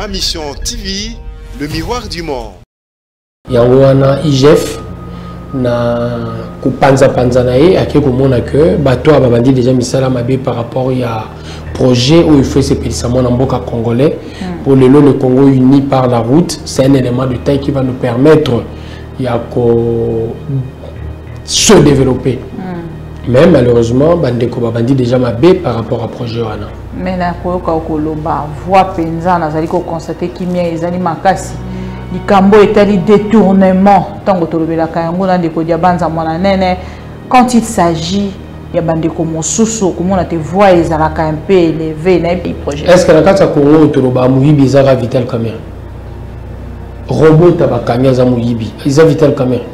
Ma Mission TV, le miroir du monde. Yangoana IGF na kupanza panza na ye ake komona que bato abandi déjà misala mabe par rapport à projet où il faut se pélisser mon mboka congolais pour le Congo uni par la route. C'est un élément de taille qui va nous permettre se développer. Mais malheureusement, bandeko babandi déjà mabé par rapport à projet wana. Mais na koyoka koloba voix penza na zali ko constater kimia ezali makasi. Likambo etali détournement tango tolobela kayango na ndeko dia banza mwana nene quand il s'agit ya bandeko mosusu komona te voix ezalaka un peu élevé na bi projet. Est-ce que na kata Congo toloba muyibi ezaka Vital Kamerhe? Robot tabakanya za muyibi eza Vital Kamerhe.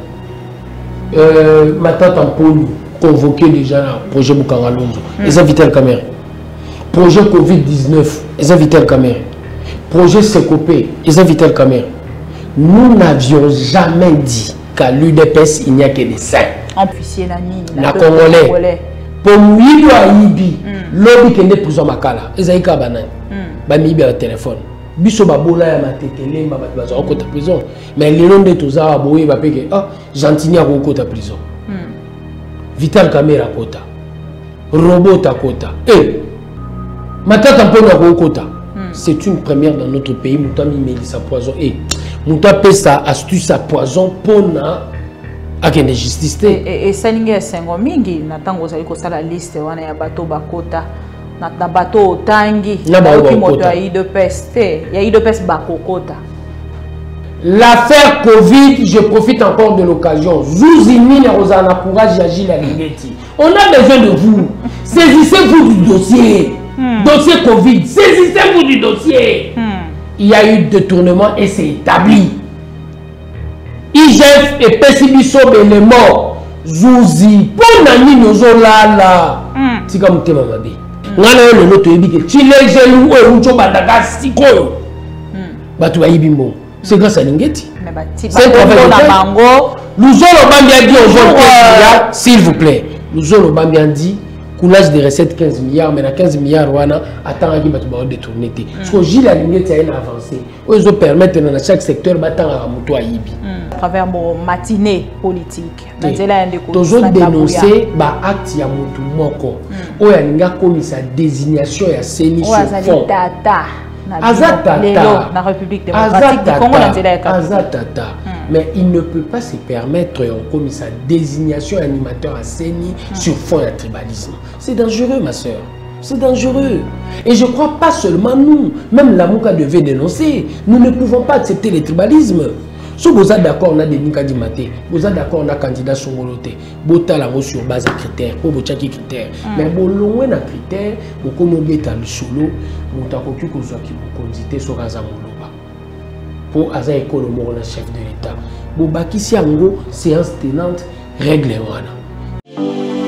Matata Mponi convoqué déjà le projet Bukanga Lonzo. Eza Vital Kamerhe. Projet Covid-19, eza Vital Kamerhe. Projet Sekopé, eza Vital Kamerhe. Nous n'avions jamais dit qu'à l'UDPS il n'y a que des saints. Officier la mine. La Congolais. Pour nous, Ibi, lobby qui n'est plus en makala. Ezaïka banane. Bamibi au téléphone. Biso babola ya matekele mba bazo okota prison. Mais les longs de tous ça boye ba peke ah Gentini a okota prison. Vital Kamerhe akota. Robot akota. Matata Mponi akota. C'est une première dans notre pays. Moutami Mélissa Poison. Mouta pe sa astuce à poison pour na akene justice. Et salinge sengo mingi na tango zali ko sala liste wana ya bato bakota na bato tangi na moto ya IDPS ya IDPS bakokota. L'affaire Covid, je profite encore de l'occasion. Zouzini na Rosana courage Yagi la Ligeti. On a besoin de vous. Saisissez-vous du dossier. Dossier Covid, saisissez-vous du dossier. Il y a eu détournement et c'est établi. IGF et Pessibiso les morts. Zouzi, pour Nani Nozola là. C'est comme tu m'as dit. Nana le note que tu les gelou ou Ucho Badaka Siko. Batu Aibimbo. C'est grâce à Lingeti. C'est un travail. Nous allons bien dire aujourd'hui, s'il vous plaît. Nous allons bien dire. Coulage de recettes 15 milliards, mais à 15 milliards, attends, il va te détourner. Parce que Gilles Alingeti a avancé. Ils ont permis dans chaque secteur à travers mon matinée politique. Ils ont dénoncé l'acte de Moutou Moko. Ils ont commis sa désignation et sa mission. La République démocratique du Congo. Azatata. Mais il ne peut pas se permettre en commis sa désignation animateur à CENI sur fond de tribalisme. C'est dangereux, ma soeur. C'est dangereux. Et je crois pas seulement nous, même la Mouka devait dénoncer. Nous ne pouvons pas accepter le tribalisme. Si vous êtes d'accord, on a des Nikadi Maté. Vous êtes d'accord, on a candidat Songoloté. Bota la sur base de critères. Pour vous checker critères. Mais bon, loin de critères, vous connaissez le solo, vous avez que vous avez sur Razamoloba. Pour Aza Ekolomo, le chef de l'État. Bobaki Siango, séance tenante, règle wana.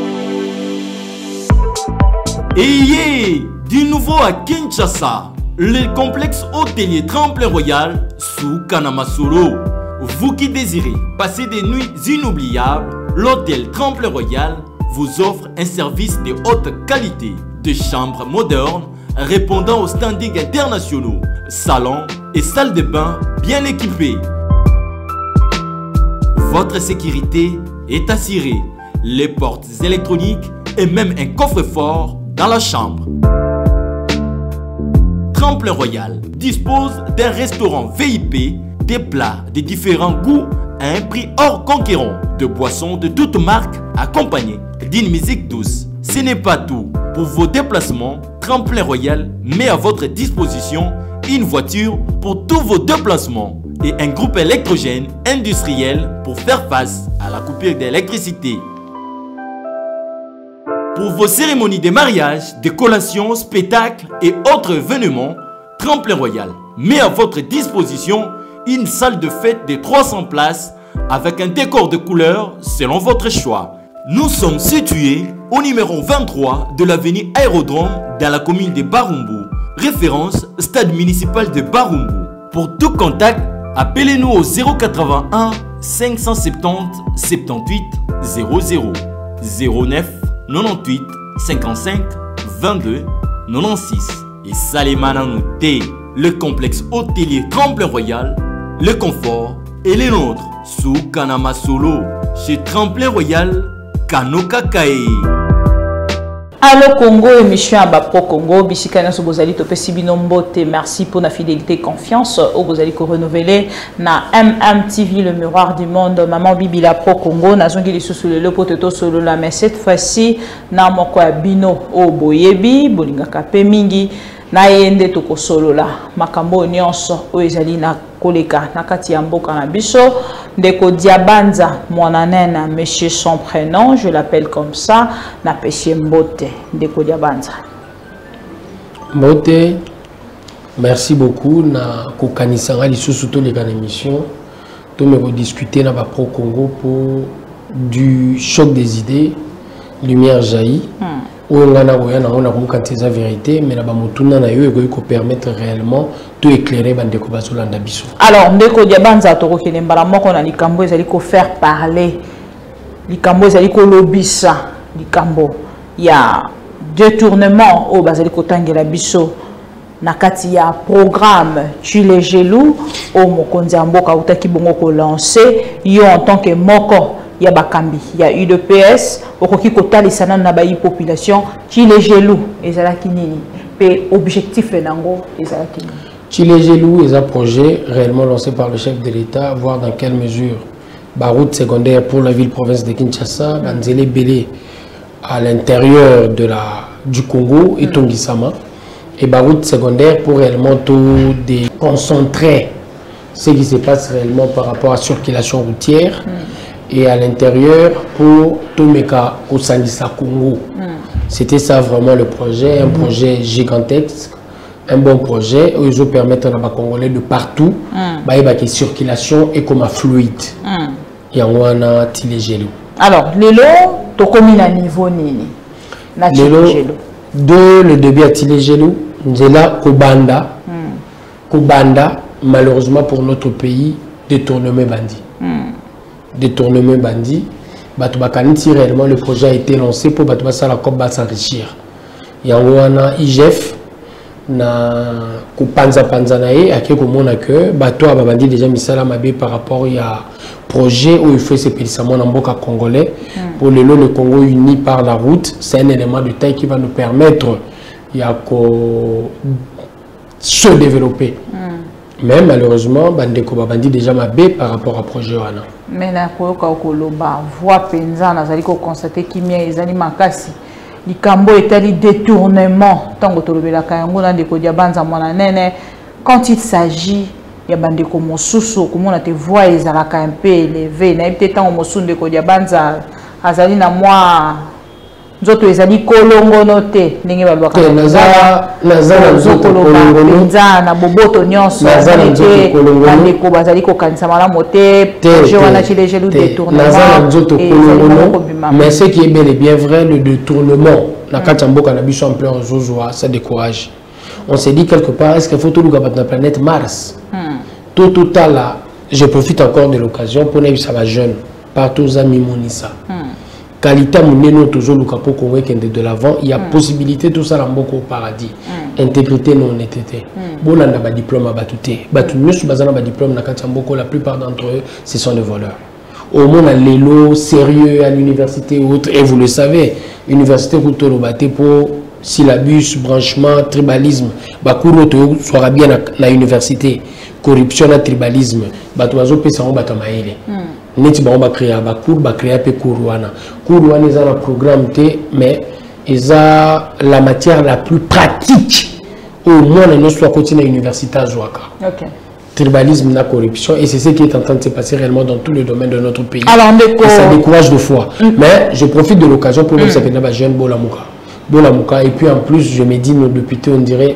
Et du nouveau à Kinshasa, le complexe hôtelier Tremplin Royal sous Kanamasolo. Vous qui désirez passer des nuits inoubliables, l'hôtel Tremplin Royal vous offre un service de haute qualité, de chambres modernes répondant aux standards internationaux, salons et salles de bain bien équipées. Votre sécurité est assurée, les portes électroniques et même un coffre-fort dans la chambre. Tremplin Royal dispose d'un restaurant VIP, des plats de différents goûts à un prix hors conquérant, de boissons de toutes marques accompagnées d'une musique douce. Ce n'est pas tout. Pour vos déplacements, Tremplin Royal met à votre disposition une voiture pour tous vos déplacements et un groupe électrogène industriel pour faire face à la coupure d'électricité. Pour vos cérémonies de mariage, de collations, spectacles et autres événements, Tremplin Royal met à votre disposition une salle de fête de 300 places avec un décor de couleurs selon votre choix. Nous sommes situés au numéro 23 de l'avenue Aérodrome dans la commune de Barumbu. Référence stade municipal de Barumbu. Pour tout contact, appelez-nous au 081 570 78 00 09 98 55 22 96 et Salimana Nouté. le complexe hôtelier Tremplin Royal, le confort et les nôtres. Sous Kanama Solo, chez Tremplin Royal, Kanoka Kae. Allo Congo, émission à Bapro Congo, Bisikana Sobozali, Topé Sibino Mbote, merci pour la fidélité et confiance. Au Bozali ko renouveler na MMTV, le miroir du monde, Maman Bibila Pro Congo, Nazongi li sous le poteto solo la, mais cette fois-ci, na moko bino o boyebi, bolinga kape mingi, na yende toko solo la, makambo nyonso, o ezali na koleka, na kati ya mboka na biso, ndeko Diabanza, mon anène, monsieur son prénom, je l'appelle comme ça, na péché Mbote, ndeko Diabanza. Mbote, merci beaucoup, na kokanisanga lisusu to les émission, to me rediscuter na ba Pro Congo pour du choc des idées, lumière jaillit. On a la vérité, mais la bamutuna na yo eko permettre réellement de éclairer bandeko bazolanda biso. Alors ndeko Diabanza to ko mbala moko na likambo ezali ko faire parler, likambo ezali ko lobisa, likambo ya détournement au bazali ko tangela biso na kati ya programme Chile Gelou au mokonzi mboka utaki bongo ko lancer yo en tant que moko ya bakambi ya UDPS okoki kotalisana na bayi population Chile Gelou ezalaki nini pe objectif nango ezalaki nini. Chile Gelou est un projet réellement lancé par le chef de l'État, voir dans quelle mesure la route secondaire pour la ville-province de Kinshasa, Banzele Belé à l'intérieur du Congo et Tongisama, et la route secondaire pour réellement tout déconcentrer ce qui se passe réellement par rapport à la circulation routière. Et à l'intérieur pour Tomeka au Sandisa Congo. C'était ça vraiment le projet, un projet gigantesque, un bon projet où ils permettent à Congolais de partout, la circulation et comme fluide. Et on a Chile Gelou. Alors, Lelo, tu as à niveau nini? Lelo, de le début à Chile Gelou, nous là Kobanda. Kobanda, malheureusement pour notre pays, détournement bandit. Détournement bandit, Batubakaniti réellement le projet a été lancé pour Batubasa la COP s'enrichir. Il y a un IGF na Kupanza Panzanae à qui on que bateau a bandit déjà misala mabé par rapport à projet où il fait ces pays en Mboka congolais pour le Congo uni par la route. C'est un élément de taille qui va nous permettre se développer. Mais malheureusement, Bandeko Babandi déjà mabé par rapport à projet Wana. Mais na koyoka okoloba voix penza nazali ko constater kimia ezali makasi likambo etali détournement tango tolobela kayango na ndeko Diabanza mwana nene quand il s'agit ya bandeko mosusu komona te voix ezalaka un peu élevée na peut-être tango mosusu ndeko Diabanza azali na moi nzoto ezali kolongo note ndenge balwaka nazala nzoto kolongo na boboto nyonso bandeko bazali kokanisa malamu te projet wana Chile Gelou détournement nazala nzoto kolongo mais ce qui est bel et bien vrai, le détournement na kati mboka na biso en plein zozoa ça décourage. On s'est dit quelque part est-ce qu'il faut tout le gars la planète Mars tout là je profite encore de l'occasion pour dire ça va jeune partout aux amis monissa qualité de l'avant, il y a possibilité tout ça dans beaucoup au paradis. Intégrité non honnêteté. Bon, on a un diplôme à batouté. Diplôme la plupart d'entre eux, ce sont des voleurs. Au moins, on a l'élo sérieux à l'université ou autre, et vous le savez, l'université pour syllabus, branchement, tribalisme. Bakuro sera bien à l'université. Corruption, tribalisme. Batuazo pesamo batamaele. Neti ba créer ba cours ba créer pe courouana ils ont un programme mais ils ont la matière la plus pratique au moins dans notre continent universitaire Zouaka. OK. Tribalisme, la corruption et c'est ce qui est en train de se passer réellement dans tous les domaines de notre pays. Alors et ça décourage de foi. Mais je profite de l'occasion pour nous savoir que jeune Bolamuka et puis en plus je me dis nos députés on dirait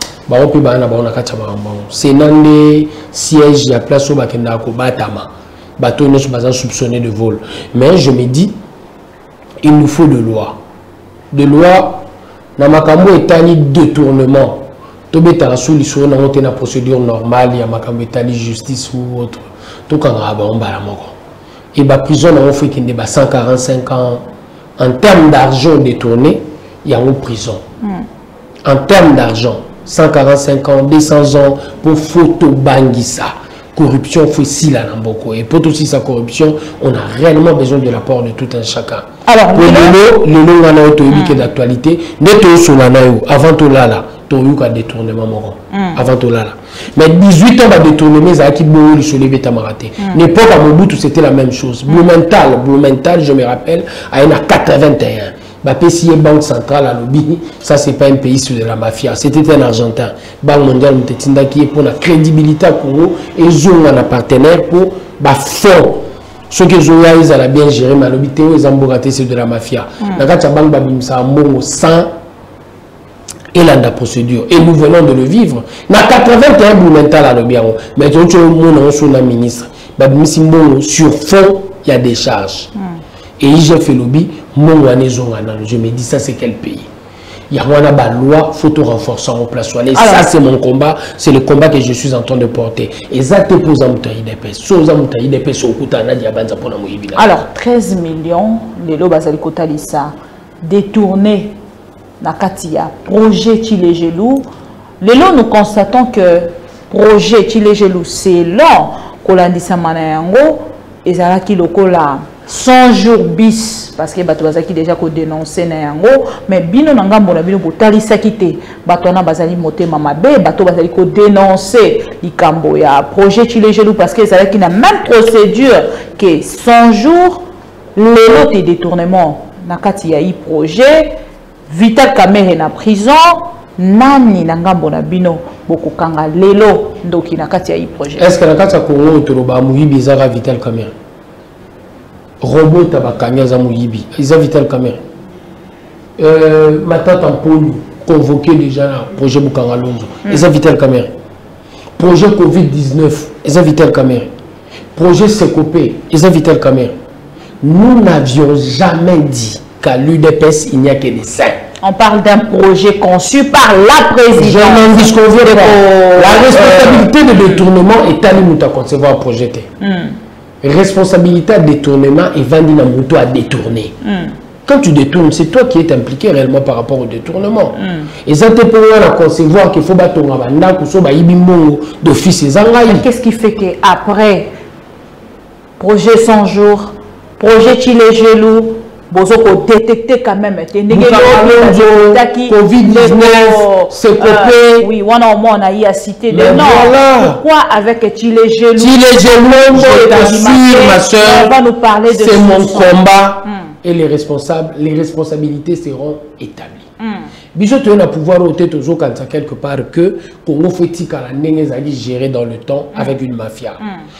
c'est dans les sièges à place au Bakenda ko batama. Bateau ne sont pas soupçonnés de vol. Mais je me dis, il nous faut de loi. De loi, dans ma cambo étali détournement. Tobé tarasou l'issue dans une procédure normale, il y a ma cambo étali justice ou autre. Tout quand on va la mort. Et la prison on fait qu'il y a 145 ans. En termes d'argent détourné, il y a une prison. En termes d'argent, 145 ans, 200 ans pour photo bangisa. Corruption, faut si la namboko. Et pour aussi sa corruption, on a réellement besoin de l'apport de tout un chacun. Alors, le nom on a auto d'actualité, ne sur la naïo avant tout là, tu as eu un détournement moron. Avant tout là. Mais 18 ans de détournement, ça a qui boule sur les bétamaratés. L'époque à Mobutu, c'était la même chose. Blumenthal, je me rappelle, a eu 81. La PCI Banque Centrale à Lobby, ça c'est pas un pays sous de la mafia, c'était un Argentin. Banque mondiale Mtetinda qui est pour la crédibilité à Congo et ils ont un partenaire pour fonds. Ceux qui ont ils ont bien géré, mais Lobby Théo ils ont bourraté c'est de la mafia. La banque Babimsa Mbongo sans élan procédure et nous venons de le vivre. Na 81 Blumenthal à Lobby, mais tout le monde est sur la ministre. Babimsi Mbongo sur fond il y a des charges. Et j'ai fait lobby, je me dis ça c'est quel pays? Il y a une loi, il faut renforcer en place. Ça c'est mon combat, c'est le combat que je suis en train de porter. Et ça te pose un alors 13 millions, les lots basali kotalisa détournés na katia projet Tilegelou. Les lots nous constatons que projet Tilegelou c'est long kolandisa manayango ezalaki lokola 100 jours bis parce que bato bazaki déjà ko dénoncer na yango mais bino na ngambo na bino botalisa kité bato na bazali motema mabe bato bazali ko dénoncer likambo ya projet Tilegelou parce que ezalaki na même procédure que 100 jours lelo te détournement na kati ya i projet Vital Kamerhe na prison nani na ngambo na bino bokokanga lelo ndoki na kati ya i projet. Est-ce que na kati ya Congo toloba muyibi zara Vital Kamerhe robot tabakanya za muyibi ils Vital Kamerhe matata mponi convoqué déjà projet Bukanga Lonzo ils Vital Kamerhe projet Covid-19 ils Vital Kamerhe projet Sekopé ils Vital Kamerhe. Nous n'avions jamais dit qu'à l'UDPS il n'y a que des saints. On parle d'un projet conçu par la présidente. La responsabilité de détournement est à nous à concevoir un projet. Responsabilité de détournement est vendue dans moto à détourner. Quand tu détournes, c'est toi qui es impliqué réellement par rapport au détournement. Et ça te permet de concevoir qu'il faut battre d'office. Qu'est-ce qui fait qu'après projet 100 jours, projet Tilegelou, vous détecter quand même Covid-19, c'est coupé. Oui, on a eu à citer des noms. Pourquoi avec Tilegelou, je t'assure, ma soeur, on va nous parler de c'est mon combat et les responsabilités seront établies. Bijou tu as pouvoir ôter toujours quand ça quelque part que Congo fait la nénézali gérer dans le temps avec une mafia.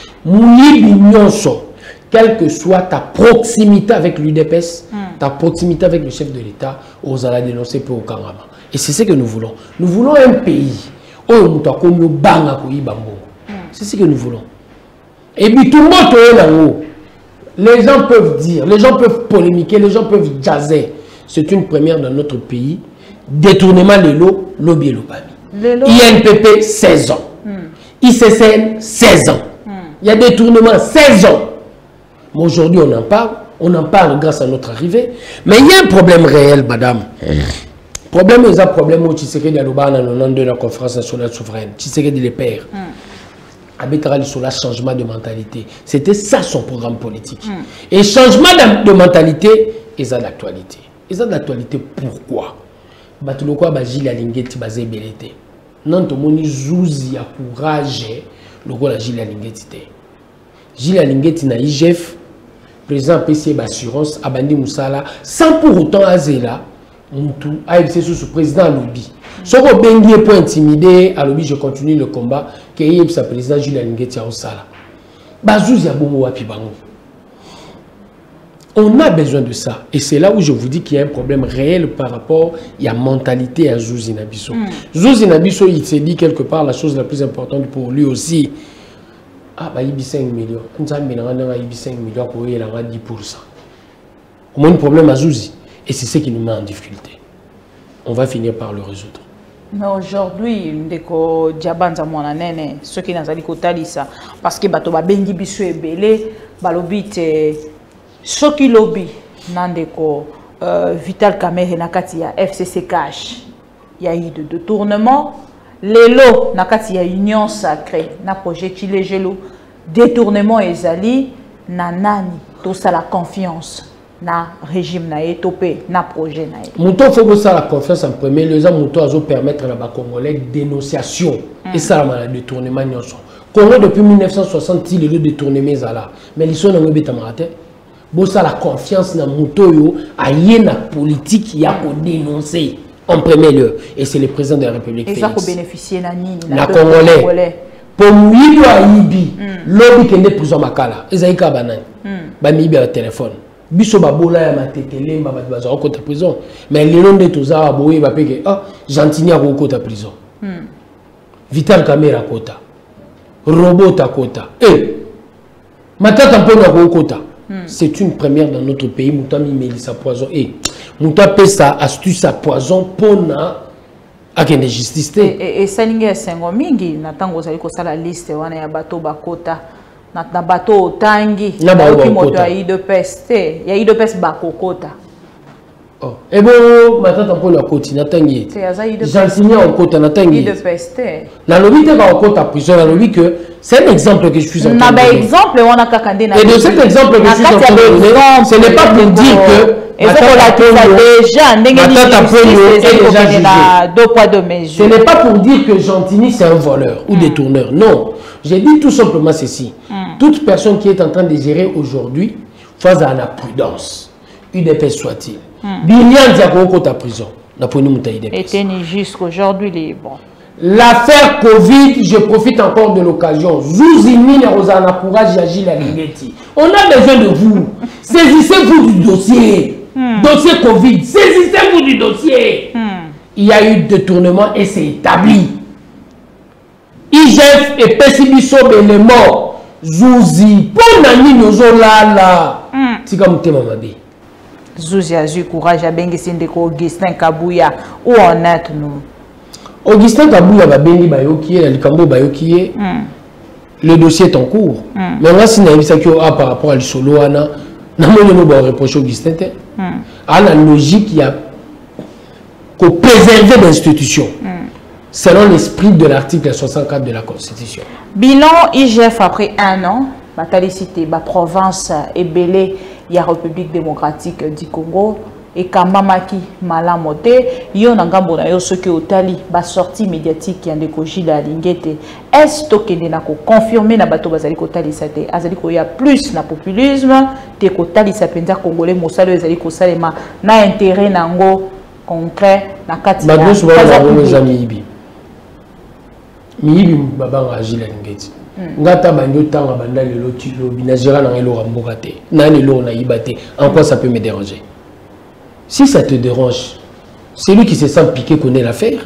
Quelle que soit ta proximité avec l'UDPS, ta proximité avec le chef de l'État, aux allons dénoncer pour Okangama. Et c'est ce que nous voulons. Nous voulons un pays où c'est ce que nous voulons. Et puis tout le monde est là-haut. Les gens peuvent dire, les gens peuvent polémiquer, les gens peuvent jazzer. C'est une première dans notre pays. Détournement de l'eau, lobby et l'obami. INPP, 16 ans. ICCN, 16 ans. Il y a détournement, 16 ans. Aujourd'hui, on en parle grâce à notre arrivée. Mais il y a un problème réel, madame. Problème, il y a un problème où Tshisekedi Aloba dans la conférence nationale souveraine. Tshisekedi les pères. Habitera sur le changement de mentalité. C'était ça son programme politique. Et changement de mentalité, ils ont d'actualité. Ils ont d'actualité pourquoi? Batuloko Bajil Alingeti Bazé Belete. Non, tout le monde zouzi a courage. Le rôle de Gilles Alingeti. Gilles Alingeti na IGF. Président PCB Assurance, Abandi Moussala, sans pour autant Azela, Moutou, AFC sous président Alobi. Si on bengi pour intimider, Alobi, je continue le combat, que y sa président Jules Alingeti à Osala. Bazouz Yabomo Wapibango. On a besoin de ça. Et c'est là où je vous dis qu'il y a un problème réel par rapport à la mentalité à Zouzi Nabiso. Zouzi Nabiso, il s'est dit quelque part la chose la plus importante pour lui aussi. Ah, bah, il y a 5 millions. Il y a 5 millions pour y avoir 10%. On a un problème à Zouzi. Et c'est ce qui nous met en difficulté. On va finir par le résoudre. Mais aujourd'hui, ndeko Diabanza Mwananene, ceux qui n'ont pas dit ça, parce que bato ba bengi biso ebele, balobi te ceux qui lobby nandeko Vital Kamerhe na kati ya FCC Cash. Il y a eu de détournement. lelo nakati ya union sacrée na projet Chilejelo détournement ezali na nani to ça la confiance na régime na topé na projet na Mouton faut ça la confiance en premier lieu, ça Mouton a permettre à la Congolais dénonciation et ça la détournement nyonso. Congo depuis 1960 il le détournement là mais ils sont dans le bétamarate. Bon ça la confiance na Mouton yo aye na politique ya ko dénoncer en premier lieu et c'est le président de la République. Et ça ko bénéficier na nini na Congolais. Pour lui aibi lobby kende prison makala ezaika banani ba mibi au téléphone. Biso babola ya matetele mba bat baza ko ta prison mais les londe toza boye ba peke Gentini a ko ta prison. Vital Kamera kota. Robot à kota. Matata mpona ko kota. C'est une première dans notre pays. Moutami Mélissa poison. Mouta pesa astuce à poison pona à quelle justice. Et ça n'ingé sengo mingi. Natango zali ko sala liste wana ya bato bakota. Na bato tangi. Na bato moto ya de peste. Ya de peste bakokota. Oh. Et bon, matata mpona koti natangi. Gentini en kota natangi. De peste. La lobby te va kota prison. La lobby que c'est un exemple que je suis en train de donner. Exemple, on a kakandé na. Et de cet exemple que je suis en train de donner, ce n'est pas pour dire que ce n'est pas pour dire que Gentini c'est un voleur ou détourneur. Non. J'ai dit tout simplement ceci. Toute personne qui est en train de gérer aujourd'hui, face à la prudence, UDP soit-il. Bilian Diakoko ta prison. Et jusqu'aujourd'hui, il est bon. L'affaire Covid, je profite encore de l'occasion. Zouzini et Rosana Courage agit la Ligeti. On a besoin de vous. Saisissez-vous du dossier. Dossier Covid. Saisissez-vous du dossier. Il y a eu détournement et c'est établi. IGF et Pessibiso les morts. Zouzi. Pour Nani Nozolala. C'est comme Tema Mabi. Zouzi a eu courage à Bengisindeko Augustin Kabouya. Où en êtes-nous? Augustin Kabouya va béni Bayoki, la Likambo Bayoki, le dossier est en cours. Mais moi, si nous avons par rapport à l'Isolo, nous avons reproché Augustin. À la logique, il y a qu'au préserver l'institution, selon l'esprit de l'article 64 de la Constitution. Bilan IGF après un an, Batalicité, la province est belée, il y a République démocratique du Congo. Et Kamamaki Malamote, yon ngambo na yo soki otali ba sortie médiatique ya ndeko Gila Lingete. Est-ce que na ko confirmer na bato bazali ko tali sate azali ko ya plus na populisme te ko tali sa penza congolais mosalo ezali ko salema na intérêt nango concret na kati ya bato ba miyibi baba Gila Lingete ngata bando tanga banda lelo tilo binazira na ngelo ramboka te na lelo na yibate en quoi ça peut me déranger? Si ça te dérange, celui qui se sent piqué connaît l'affaire.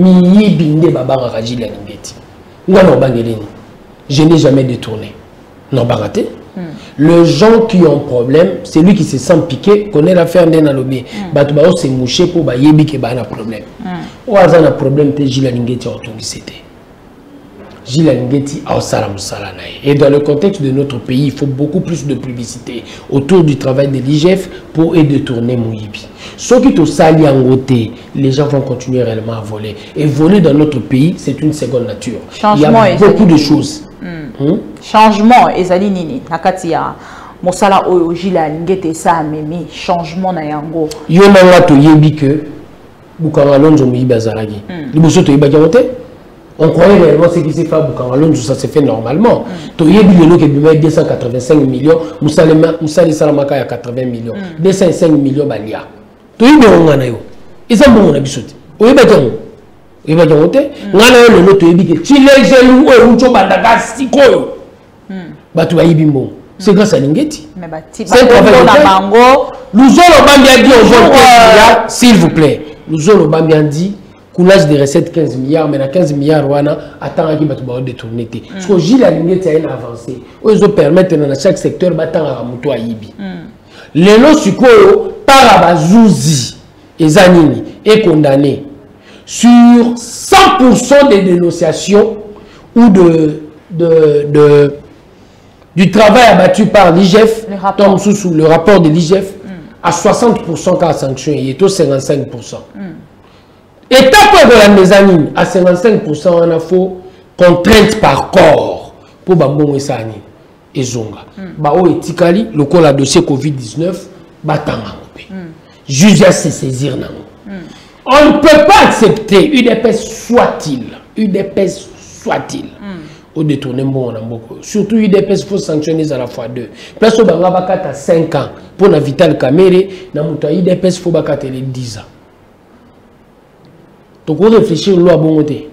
Je n'ai jamais détourné. Non, baraté. Les gens qui ont problème, celui qui se sent piqué connaît l'affaire d'un lobby. Batubao s'est mouché pour bayebi qui a un problème. Ou a un problème, t'es Gila Lingeti en c'était. Gila Lingeti a salam salanaï. Et dans le contexte de notre pays, il faut beaucoup plus de publicité autour du travail de l'IGF pour détourner Mouyibi. Ceux qui te salient en côté, les gens vont continuer réellement à voler. Et voler dans notre pays, c'est une seconde nature. Changement, il y a beaucoup de choses. Changement, ezali nini nakatia mosala oyo Gila Lingeti sa memi changement na yango. Yo nanga to yebi que Bukanga Lonzo Mouyibi azalaki. Liboso to yeba jamote. On croyait réellement ce qui s'est fait à Bukangalon, ça s'est fait normalement. Tu as vu 285 millions, Moussali Salamaka a 80 millions, 205 millions Balia. Tu as vu Nganayo. Ils ont bon habitude. Tu as vu Nganayo, le lot, tu as vu que Chile, Gelou, Ucho, Bandaga, Sikoyo. Tu as vu bon. C'est grâce à Lingeti. C'est un travail. Nous allons bien dire aujourd'hui, s'il vous plaît, nous allons bien dire. Coulage de recettes 15 milliards, mais à 15 milliards, on attend à qui va te détourner. Parce que Gila Lingeti a une avancée. Ils permettent dans chaque secteur de à Mouto à Ibi. Les lots sukoyo par Abazouzi et Zanini est condamné sur 100% des dénonciations ou du travail abattu par l'IGF, tombe sous le rapport de l'IGF, à 60% car sanction, il est au 55%. Étape de la mezzanine, à 55%, on a faux contrainte par corps pour Bambon et Sani et Zonga. Bao et Tikali, le col a dossier Covid-19, Batanga. Juge à se saisir. On ne peut pas accepter une épaisse soit-il, au détournement, surtout une épaisse, il faut sanctionner à la fois deux. Parce que Bangabaka a 5 ans pour la Vital Kamere, une épaisse, il faut 10 ans. Donc on réfléchit à loi bon côté.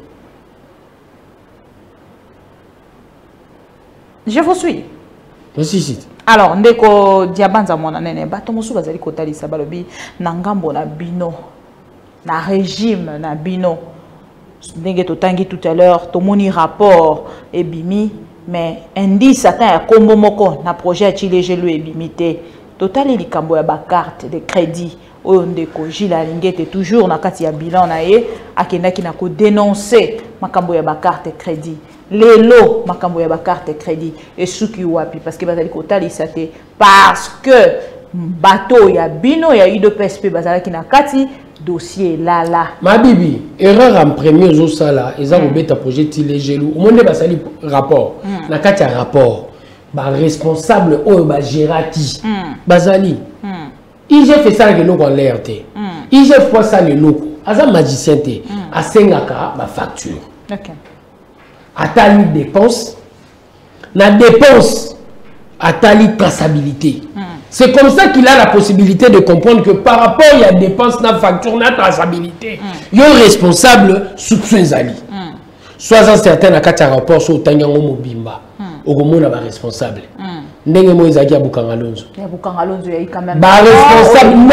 Je vous suis. Merci. Alors, ndeko diabanza mona nene bato mosu bazali kotalisa balobi na ngambo na bino na régime na bino ndenge totangi tout à l'heure tomoni rapport ebimi mais indice ata ya kombo moko na projet Chilejelu ebimi te totali likambo ya ba carte de crédit oyo ndeko Gila Lingete toujours na kati ya bilan na ye akendaki na ko dénoncer makambo ya ba carte crédit lelo makambo ya ba carte crédit et suki wapi parce que bazali kotalisa te parce que bateau ya bino ya UDPSP bazalaki na kati dossier là. Ma bibi, erreur en premier jour ça là, ils ont obéi à projet Chilejelu. Au monde basali rapport, na kati ya rapport, ba responsable oyo ba gérati, bazali. Il fait ça que nous on l'RT. Il fait ça le loco. Aza magicien te, a sengaka ba facture. OK. Atali dépense, la dépense atali traçabilité. C'est comme ça qu'il a la possibilité de comprendre que par rapport à la dépense, la facture, la traçabilité, il y a un responsable soupçon zali. Sois certain à quatre rapports sur Tanyango Mobimba, au moment où responsable. Ndenge mo ezaki ya Bukanga Lonzo. Ya Bukanga Lonzo ya quand même. Ba responsable non,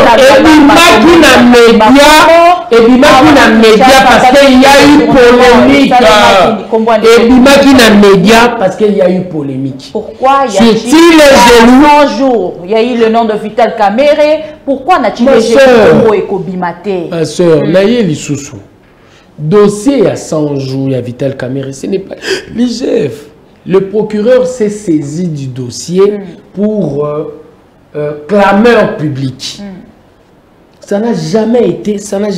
et bimaki na média parce qu'il y a eu polémique. Et bimaki na média parce qu'il y a eu polémique. Pourquoi il y a eu 100 jours, il y a eu le nom de Vital Kamere, pourquoi n'a-t-il pas eu Ekobimate? Ma sœur, naïe lisusu. Dossier à 100 jours, il y a Vital Kamere, ce n'est pas l'IGF. Le procureur s'est saisi du dossier pour clameur publique. Ça n'a jamais été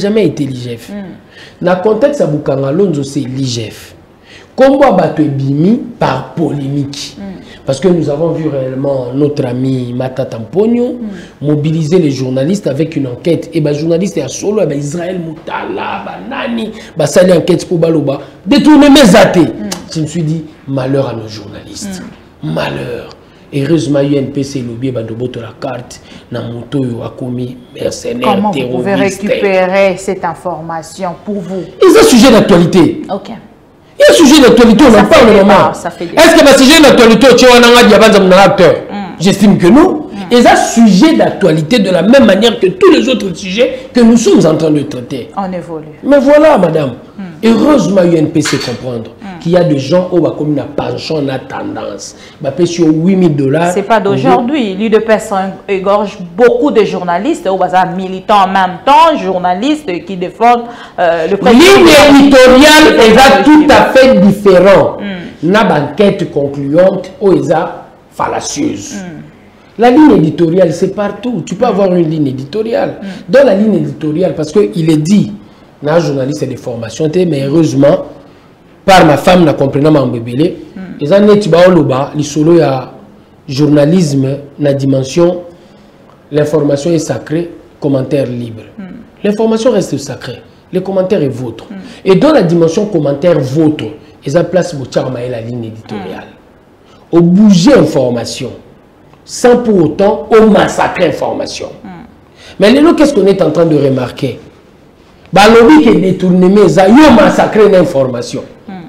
l'IGF. Dans le contexte de Bukanga Lonzo, c'est l'IGF. Combo Bato Bimi par polémique. Parce que nous avons vu réellement notre ami Mata Tampogno mobiliser les journalistes avec une enquête. Et les journalistes à solo, Israël Moutala, Nani, Sali enquête pour Baloba, détourner mes athées. Je me suis dit, malheur à nos journalistes. Malheur. Heureusement, UNPC lobby bandoboto la carte, Namoto a commis mercenaires, comment terroristes. Vous pouvez récupérer cette information pour vous? C'est un sujet d'actualité. Ok. Il y a un sujet d'actualité, on en parle normalement. Est-ce que le sujet d'actualité, tu es un acteur? J'estime que non. Et c'est un sujet d'actualité de la même manière que tous les autres sujets que nous sommes en train de traiter. On évolue. Mais voilà, madame. Heureusement, UNPC comprendre qu'il y a des gens qui ont une penchant, une tendance. Ils payent sur $8 000. Ce n'est pas d'aujourd'hui. L'UDPS égorge beaucoup de journalistes, militants en même temps, journalistes qui défendent le président. Ligne éditoriale est tout à fait différent. Une enquête concluante est fallacieuse. La ligne éditoriale, c'est partout. Tu peux avoir une ligne éditoriale. Dans la ligne éditoriale, parce qu'il est dit, un journaliste de formation, mais heureusement, par ma femme, n'a compris ma bébé. Les années tu vas au loba, les solo ya journalisme, na dimension, l'information est sacrée, commentaire libre. L'information reste sacrée, le commentaire est vôtre. Et dans la dimension commentaire vôtre, ils ont place pour la ligne éditoriale. Au bouger information, sans pour autant au massacrer information. Mais là, qu'est-ce qu'on est en train de remarquer? Balobi qui est détourné, mais ça y a massacré l'information.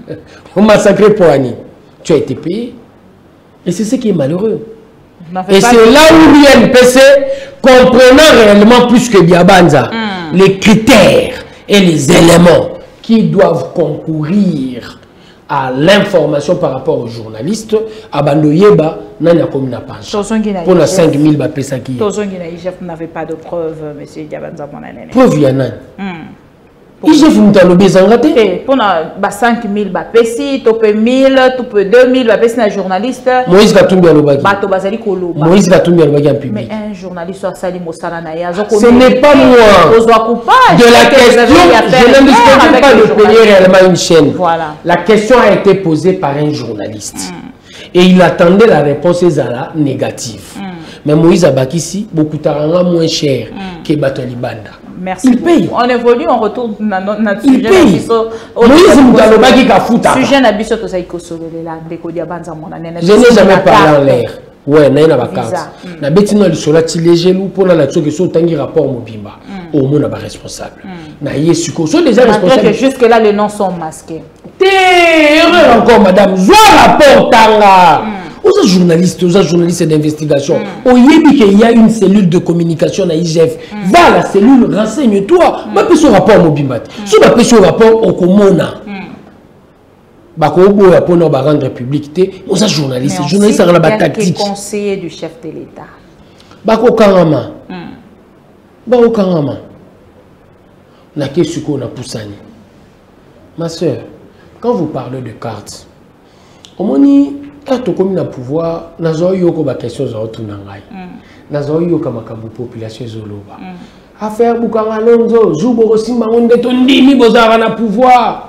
On massacré pour Annie. Tu as été payé. Et c'est ce qui est malheureux. Et c'est là où l'UNPC, comprenant réellement plus que Diabanza, les critères et les éléments qui doivent concourir à l'information par rapport aux journalistes, Abandoyeba n'a comme n'a pas. Pour la 5 000 bapesa qui. Tozongi na IGF n'avait pas de preuves, monsieur Diabanza. Preuve il y en a. IGF mutalobi ezangate pour na 5000 ba pesi to pe 1000 to pe 2000 ba pesi na journaliste Moïse Katumbi alobaki bato bazali koloba Moïse Katumbi alobaki en public. Mais un journaliste a sali mosala na ya zo Ce n'est pas moi. De la question, je ne me pas de payer réellement une chaîne. Voilà. La question a été posée par un journaliste. Et il attendait la réponse négative. Mais Moïse Abakissi, beaucoup d'argent moins cher que Batolibanda. Merci. Il paye. On évolue, on retourne dans notre sujet. Il paye. Moïse Moutalobaki Kafuta. Sujet n'abiso to saiko sololela ndeko dia banza mona nene. Je n'ai jamais parlé en l'air. Ouais, na ina bakarte. Na betino lisola ti léger lou pour la tsoke so tangi rapport mobimba. Au moins ba responsable. Na yesuko so déjà responsable. Jusque là les noms sont masqués. Terreur encore madame. Zoa rapport tanga. Aux journalistes d'investigation, au Yébi qu'il y a une cellule de communication à IGF, va à la cellule, renseigne-toi. Ma personne rapport Mobimbat. Si ma personne rapport au Komona, Bakobo pour rendre public, aux journalistes à la tactique. Conseiller du chef de l'État. Bako Karama. Bako Karama. Na kesuko na poussani. Ma soeur, quand vous parlez de cartes, au moni quand tu as le pouvoir, tu as des questions qui sont tu as des population zoloba. Affaire Boukara Lonzo, Zoubo Simba, on est ondimi, bozara na pouvoir.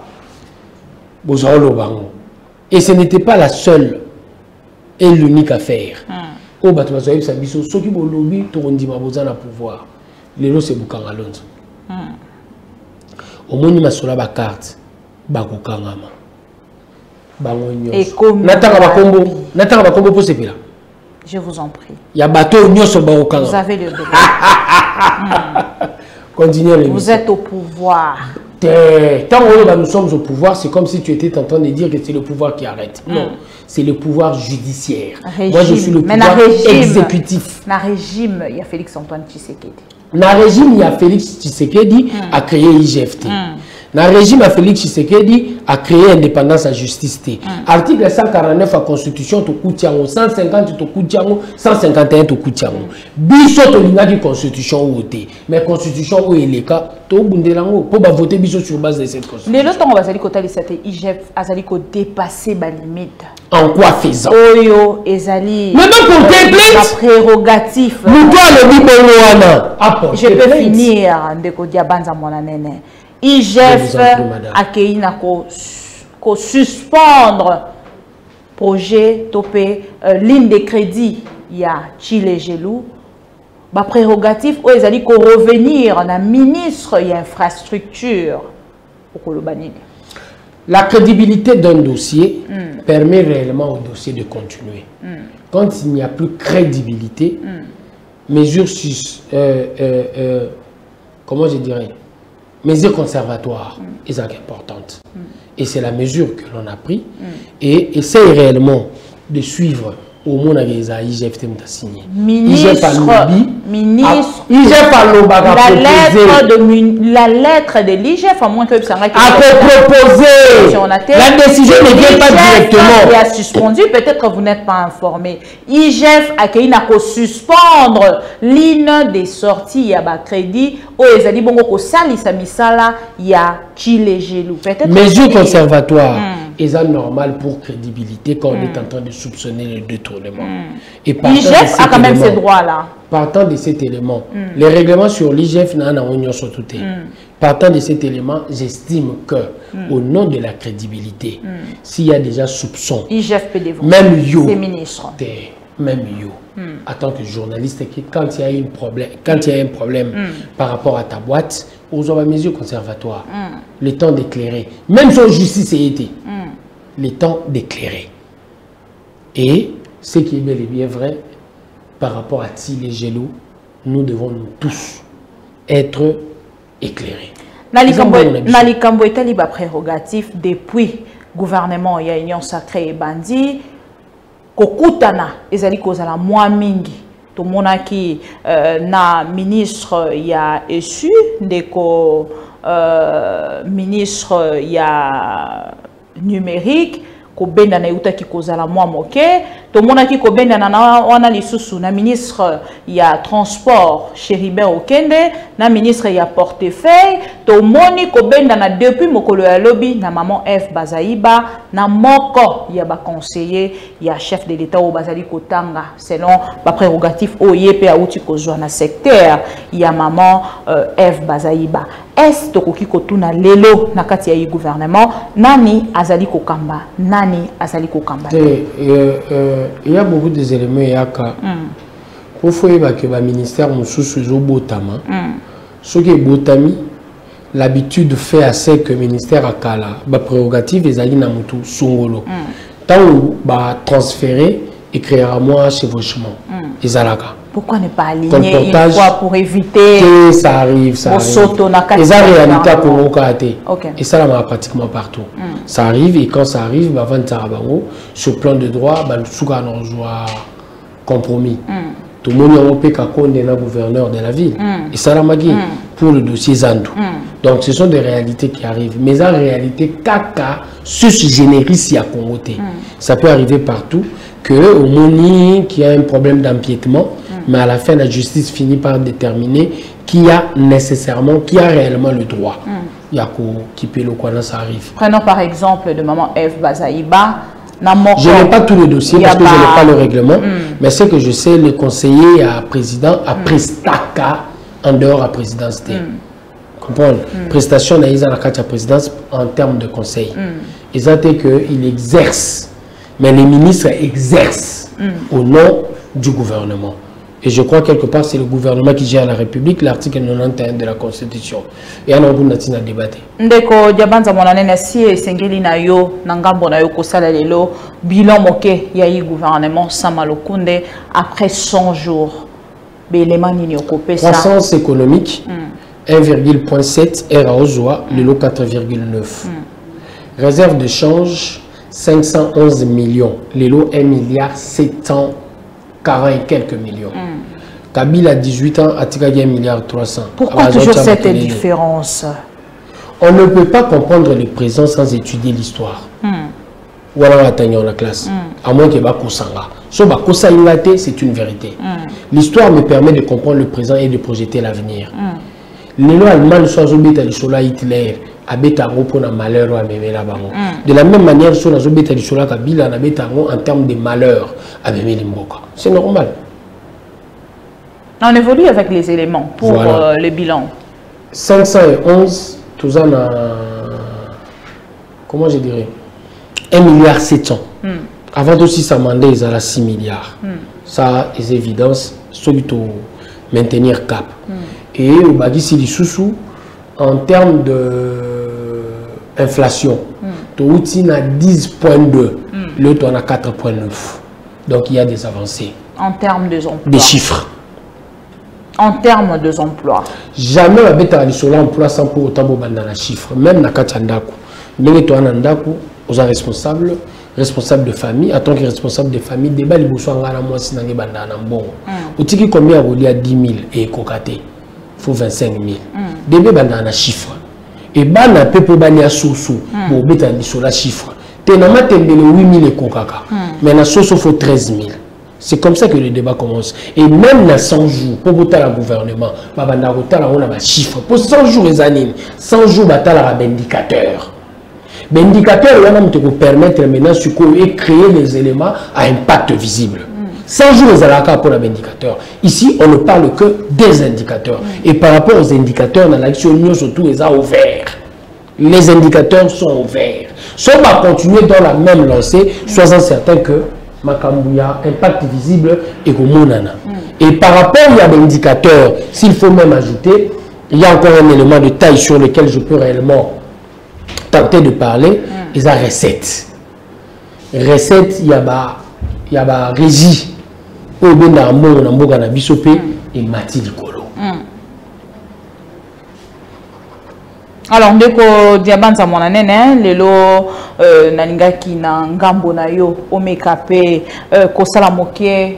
Et ce n'était pas la seule et l'unique affaire. Au bateau, ceux qui ont lobby, tu as dit bozara na pouvoir. Les lots, c'est Boukara Lonzo. Au moins, il y a une carte, Bakukangama. Et comme je vous en prie. Il y a bateau vous avez le droit. Continuez. Vous êtes au pouvoir. Tant que nous sommes au pouvoir, c'est comme si tu étais en train de dire que c'est le pouvoir qui arrête. Non, c'est le pouvoir judiciaire. Moi, je suis le pouvoir exécutif. Dans le régime, il y a Félix Antoine Tshisekedi. Dans le régime, il y a Félix Tshisekedi a créé IGFT. Dans le régime, Félix Tshisekedi a créé indépendance à justice. Article 149 de la Constitution, 150 151 Biso to linga Constitution ou mais Constitution où il est cas, to bundelango pour voter biso sur base de cette Constitution. Les autres on va dire que c'était IGF azaliko dépasser ma limite. En quoi faisant? Oyo ezali. Mais donc pour la prérogative. Nous doit le dire je peux finir ndeko diabanza mona nene. IGF accueilli na ko suspendre projet topé ligne de crédit il y a Chile Gelou ba prérogative o ezali ko revenir na ministre et infrastructure au Kolobanini. La crédibilité d'un dossier permet réellement au dossier de continuer. Quand il n'y a plus crédibilité, mesures comment je dirais, mesures conservatoires est importante. Et c'est la mesure que l'on a prise et essaye réellement de suivre au monde avec les IGF signé. Ministre, la lettre de l'IGF, à moins que ça a proposé. La décision ne vient pas directement. Il a suspendu, peut-être que vous n'êtes pas informé. IGF a suspendre l'une des sorties, il y a crédit, ou il y a dit bon, misala, il y a Chile Gelou. Mesure conservatoire. Et ça normal pour crédibilité quand on est en train de soupçonner le détournement. Et l'IGF a quand même ces droits-là. Partant de cet élément, les règlements sur l'IGF n'ont pas surtout. Partant de cet élément, j'estime que au nom de la crédibilité, s'il y a déjà soupçon, IGF peut dévoiler même yo, même yo, en tant que journaliste, quand il y a un problème par rapport à ta boîte, aux mesures conservatoires, le temps d'éclairer, même sur justice et été, le temps d'éclairer. Et ce qui est bel et bien vrai, par rapport à Tile Gelou, nous devons nous tous être éclairés. Nalikambo est libre prérogatif depuis le gouvernement et l'Union sacrée et bandi. Kokutana ezali kozala mwa mingi tomonaki na ministre ya ESU ndeko ministre ya numérique kobenda na yuta ki kozala mwa moke to mona ki kobenda na wana lisusu na ministre ya transport Chéribin Okende na ministre ya portefeuille to moni kobenda na depuis mokolo ya lobby na maman F Bazaïba na moko ya ba conseiller ya chef de l'état au bazali kotanga selon ba prérogative oyepe a uti kozwa na secteur ya maman F Bazaïba. Est tokoki kotuna lelo na kati ya gouvernement nani azali kokamba nani azali kokamba. Il y a beaucoup d'éléments yaka. Pour faire que le ministère mususu zo botama. Ce qui est botami, l'habitude fait assez que le ministère akala ba prérogative les ali na mutu songolo. Tant ba transférer et créer à moi chevauchement. Ezalaka. Pourquoi ne pas aligner une fois pour éviter que ça arrive, ça arrive. Et ça réalité à Congo Karaté. Et ça là pratiquement partout. Ça arrive et quand ça arrive, avant de Tarabango, sur le plan de droit, le souga n'en joue compromis. Tout le monde a un peu le gouverneur de la ville. Et ça là pour le dossier Zandou. Donc ce sont des réalités qui arrivent. Mais en réalité, caca, ce générique à Congo. Ça peut arriver partout. Que au Moni qui a un problème d'empiètement, mais à la fin la justice finit par déterminer qui a nécessairement, qui a réellement le droit. Il y a qui peut le quoi ça arrive. Prenons par exemple de maman F Bazaïba. Je n'ai pas tous les dossiers parce que je n'ai pas le règlement, mais ce que je sais, le conseiller à président a prestaka en dehors à présidence. Comprendre? Prestation dans la carte à présidence en termes de conseil. Ils ont dit qu'il exerce. Mais les ministres exercent au nom du gouvernement. Et je crois quelque part c'est le gouvernement qui gère la République, l'article 91 de la Constitution. Et on a un débat. Ndeko diabanza monanene si esengeli na yo nangambo na yo kosala lelo bilan moke ya yi gouvernement Samalokunde après 100 jours. Beléma nini okopesa. Croissance économique 1,7 era ozoa lelo 4,9. Réserve de change 511 millions, les lots 1 milliard 740 et quelques millions. Kabila a 18 ans, Atika 1 milliard 300. Pourquoi toujours cette différence? On ne peut pas comprendre le présent sans étudier l'histoire. Voilà la classe. À moins qu'il y ait Bakosanga. So Bakosa Ingate, c'est une vérité. L'histoire me permet de comprendre le présent et de projeter l'avenir. Les lois allemandes sont à Hitler. De la même manière, en termes de malheur, c'est normal. On évolue avec les éléments pour voilà. Le bilan. 511, tout ça, comment je dirais, 1 milliard 700. Avant aussi, ça mandait, ils allaient 6 milliards. Ça, c'est évidence, surtout maintenir cap. Et au Bagisi li Soussou, en termes d'inflation, tu as 10,2, l'autre on a 4,9. Donc il y a des avancées. En termes de emplois. Des chiffres. En termes de emplois. Jamais on a sur l'emploi sans pour autant dans les chiffres. Même dans Kachandaku. Nous sommes responsables de famille. En tant que responsable de famille, débat les bourgeois en moi si n'en est pas dans bon. Ou tu combien il y a 10 000 et cocaté. Il faut 25 000. Début dans les chiffres. Et bana pepe bania sousou pour bêta sur la chiffre. Tenama tembele 8 000 et cocaca. Mais na soso faut 13 000. C'est comme ça que le débat commence. Et même dans 100 jours, pour voter le gouvernement, on a un chiffre. Pour 100 jours, les années, 100 jours, on a un indicateur. L'indicateur, il va permettre maintenant de créer des éléments à impact visible. 100 jours, les alaka pour l'indicateur. Ici, on ne parle que des indicateurs. Et par rapport aux indicateurs, dans l'action, nous surtout, les a ouverts. Les indicateurs sont ouverts. Si on va continuer dans la même lancée, soyez certain que Makambouya, impact visible et Gomonana. Et par rapport à l'indicateur, s'il faut même ajouter, il y a encore un élément de taille sur lequel je peux réellement tenter de parler, et la recette. Recette, il y a régie. Au bout d'un mot, on a un mot et Mathilde Kolo. Alors, ndeko diabanza monanene lelo nalinga ki na ngambo na yo omekape kosala moke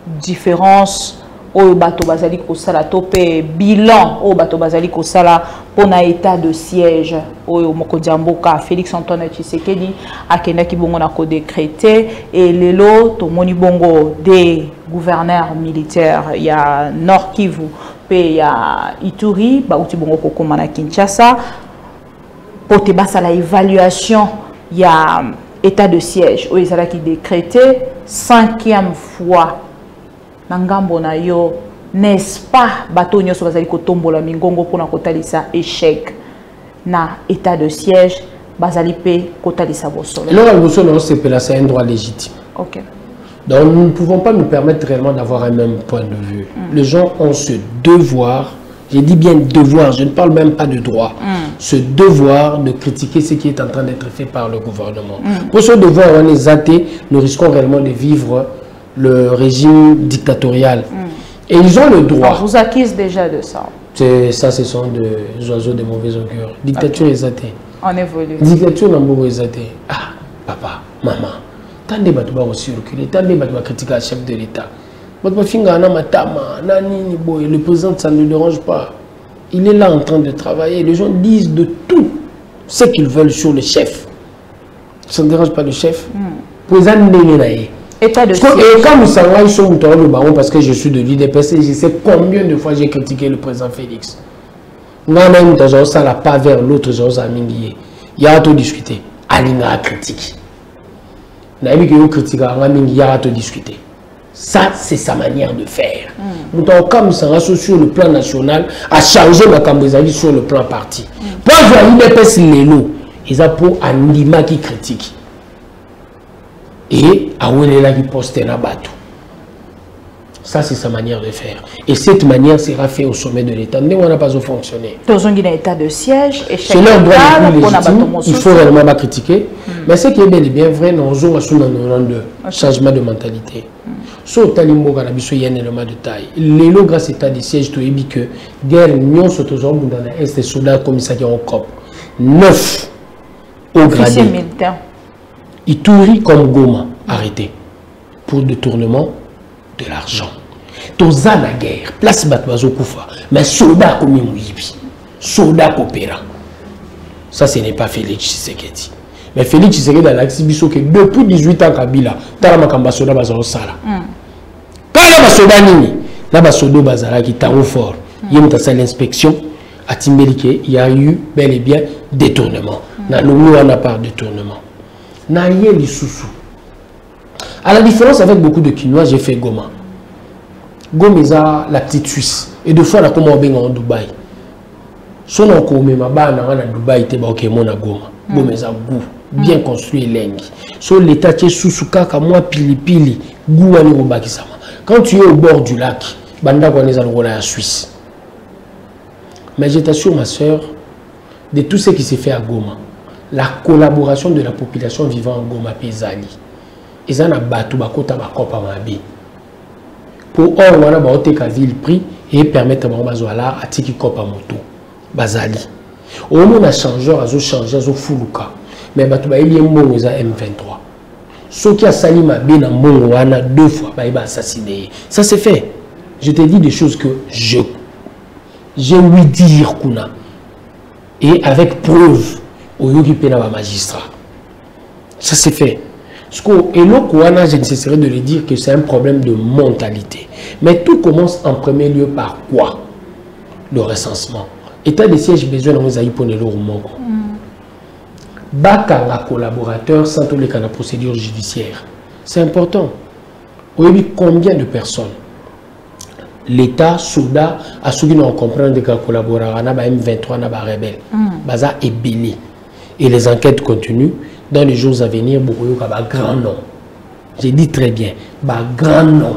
différence o bato bazali kosala tope bilan o bato bazali kosala pour un état de siège au Mokodjamboka Félix Antoine Tshisekedi akenda ki bongo na ko décréter et lelo to moni bongo des gouverneurs militaires il y a Nord Kivu pe il y a Ituri ba uti bongo ko komana Kinshasa pour te basa la évaluation il y a état de siège au ezala qui décrété 5e fois nangambo na yo n'est-ce pas bateau nyoso bazali kotombola mingongo pona kotalisa échec na état de siège bazali pe kotalisa bosolo. Non, le bosolo c'est un droit légitime. OK. Donc nous ne pouvons pas nous permettre réellement d'avoir un même point de vue. Les gens ont ce devoir, je dis bien devoir, je ne parle même pas de droit, ce devoir de critiquer ce qui est en train d'être fait par le gouvernement. Pour ce devoir, on est athées, nous risquons réellement de vivre le régime dictatorial. Et ils ont le droit. On vous accuse déjà de ça. Ça, ce sont des oiseaux de mauvais augure. Dictature est athée. On évolue. Dictature n'a est athée. Ah, papa, maman, tant de batouba aussi reculé, tant de batouba critiquer le chef de l'État. Le président, ça ne le dérange pas. Il est là en train de travailler. Les gens disent de tout ce qu'ils veulent sur le chef. Ça ne dérange pas le chef. Président État de siège. Et quand nous savons sur le baron parce que je suis de l'IDPS, je sais combien de fois j'ai critiqué le président Félix. Moi-même, ça n'a pas vers l'autre, il y a tout discuté. Alina critique. Il y a tout discuté. Ça, c'est sa manière de faire. Nous comme ça, sur le plan national, à changer ma cambouisalie sur le plan parti. Pour l'IDPS, les lots, ils ont pour Anima qui critique. Et Aouelela qui poste na bateau. Ça, c'est sa manière de faire. Et cette manière sera faite au sommet de l'État. Mais on n'a pas fonctionné. Dans un état de siège, c'est leur droit le plus légitime. Il faut réellement pas critiquer. Mais ce qui est bel et bien vrai, nous avons un changement de mentalité. Si on a un élément de taille, les lots grâce à l'état de siège, tu as dit que guerre, nous sommes dans l'Est, soldats commissariat en COP. 9 au gradé. Militaire. Ituri comme Goma, arrêté. Pour détournement de l'argent. Toza la guerre, place Batouazo Koufa, mais soldats comme Mouibi, soldats coopérants. Ça, ce n'est pas Félix Tshisekedi. Mais Félix Tshisekedi a l'exhibition que depuis 18 ans, Kabila, Taramakamba soda Bazaro Sala. Quand il y a soda Nini, là, Basodo Bazara qui est en fort, il y a l'inspection, à Timbelike, il y a eu bel et bien détournement. Nous, on n'a pas de détournement. Naïe Lissousou. À la différence avec beaucoup de Quinois, j'ai fait Goma. Goma est la petite Suisse. Et deux fois, on a commencé en Dubaï. Si on a commencé à Dubaï, on a commencé à Goma. Goma est goût. Bien construit l'engue. So l'état est sous-souka, comme moi, pili-pili. Goût à l'Irobakisama. Quand tu es au bord du lac, Banda on est en Suisse. Mais je t'assure, ma soeur, de tout ce qui s'est fait à Goma, la collaboration de la population vivant en Goma Pezali. Ils ont battu bakota bakopa mabi. Pour or on a baoté ka ville prix et permettre à bazoala atiki kopa moto bazali. Au moment a changeur azo changer azo fuluka. Mais batu ba eli mbongo za M23. Ceux qui a sali mabi na mbongo wana 2 fois ba iba assassiné. Ça c'est fait. Je te dis des choses que j'ai ouï dire kuna. Et avec preuve au yogi pena ba magistrat. Ça c'est fait. Et là, je ne cesserai de le dire que c'est un problème de mentalité. Mais tout commence en premier lieu par quoi? Le recensement. État de siège besoin de nous pour le Mongo. Baka la collaborateur sans tous les cas de procédure judiciaire. C'est important. Oui, combien de personnes l'État, Souda, a souhaité nous comprendre que collaborateurs, M23, n'a rebelle. Baza est belé. Et les enquêtes continuent. Dans les jours à venir, beaucoup de grand nom. J'ai dit très bien, grand nom.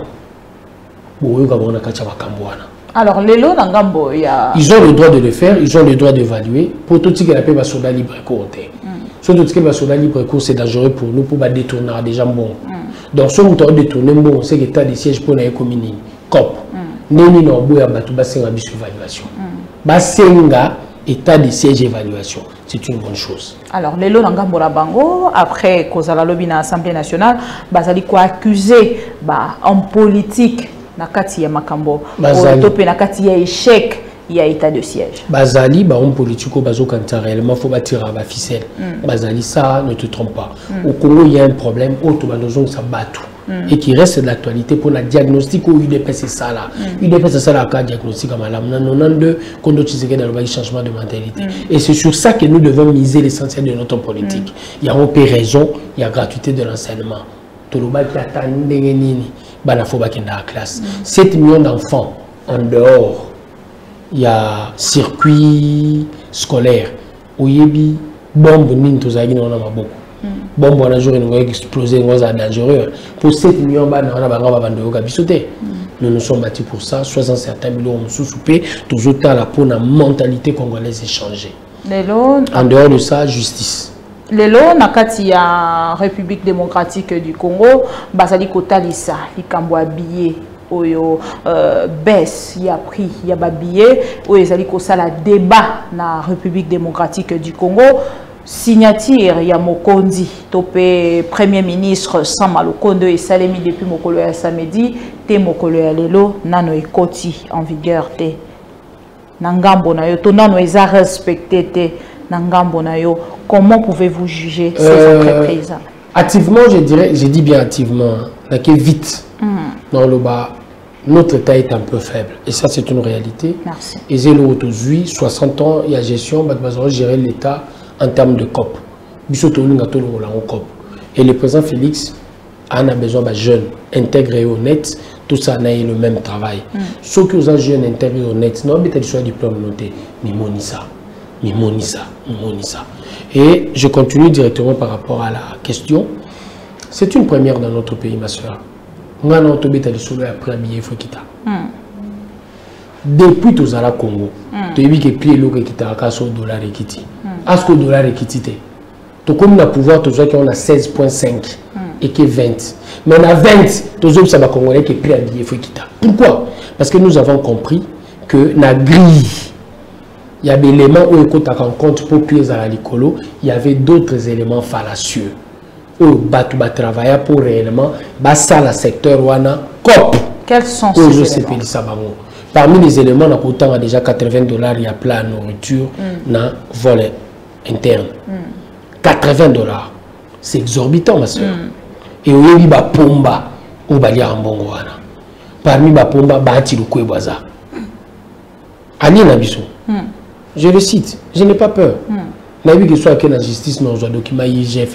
Alors, les lots d'Angambo, il y a... Ils ont le droit de le faire, ils ont le droit d'évaluer. Pour tout ce qui appelle soldat libre court. Sur tout ce qui est soldat libre court, c'est dangereux pour nous, pour détourner des jambons. Donc, si on détourne, bon, c'est l'état des sièges pour la commune. COP. Neni no boya batu basenga biso évaluation. Basenga état de siège évaluation. C'est une bonne chose. Alors, les lots d'Angambora Bango, après Kozala Lobby dans l'Assemblée nationale, bazali ko accusé en politique na kati ya makambo. Topé na kati ya échec il y a état de siège. Bazali, on politique, réellement, il faut bâtir la ficelle. Bazali, ça, ne te trompe pas. Au Congo, il y a un problème, ça bat tout. Et qui reste de l'actualité pour la diagnostic où UDP c'est ça là. UDP c'est ça là, le diagnostic à Malam. Nous avons deux changement de mentalité. Et c'est sur ça que nous devons miser l'essentiel de notre politique. Il y a une raison, il y a gratuité de l'enseignement. Tout le monde qui attend, il y a classe. 7 millions d'enfants en dehors. Il y a circuit scolaire. Où il y a des bombes, on a beaucoup. Bon, un jour, il va exploser, c'est dangereux. Pour 7 millions, nous nous sommes battus pour ça. 60 millions sous soupé, toujours pour la mentalité congolaise échangée. En dehors de ça, justice. Lelo nakati ya République démocratique du Congo, basali kotalisa likambo habillé oyo baisse ya prix ya babillet oyo ezali kosala débat na République démocratique du Congo. Signature ya Mokondi topé premier ministre Sam Malokondo et Salemi depuis mokolo ya samedi te mokolo ya lelo nano ekoti en vigueur te nangambo na yo to nano eza respecté te nangambo na yo. Comment pouvez-vous juger ces entreprises? Activement, je dirais, je dis bien activement, vite. Dans le bas, notre État est un peu faible. Et ça, c'est une réalité. Merci. Et c'est le 60 ans, il y a gestion, il gérer l'État en termes de COP. Et le président Félix en a besoin de jeunes, intègres et honnêtes. Tout ça n'a eu le même travail. Ceux qui ont jeunes, intègres et honnêtes, non, mais tu as choisi diplôme noté. Mimonisa. Et je continue directement par rapport à la question. C'est une première dans notre pays, ma soeur. Nous avons après habillé Fokita. Depuis tout ça, Congo, tu as vu que pied l'eau qui t'a cassé au dollar et qui est-ce que le dollar est quitté? Tu comme le pouvoir, tu as 16,5 et qui est 20. Mais on a 20, tu as ça va Congolais qui est prêt à habiller Fokita. Pourquoi? Parce que nous avons compris que la grille. Il y a des éléments où il en compte pour pieds à l'écolo, il y avait d'autres éléments fallacieux. Où Batu travailler pour réellement bassa le secteur wana COP. Quels sont ces éléments? Parmi les éléments, on a pourtant déjà $80, il y a plein de nourriture dans volet interne. $80, c'est exorbitant, ma soeur. Et où il y a pomba ou balia mbongo wana. Parmi les pomba, bati le kouéboisa. Ani nabiso. Je le cite, je n'ai pas peur. Je vu que soit que la justice nous a document IGF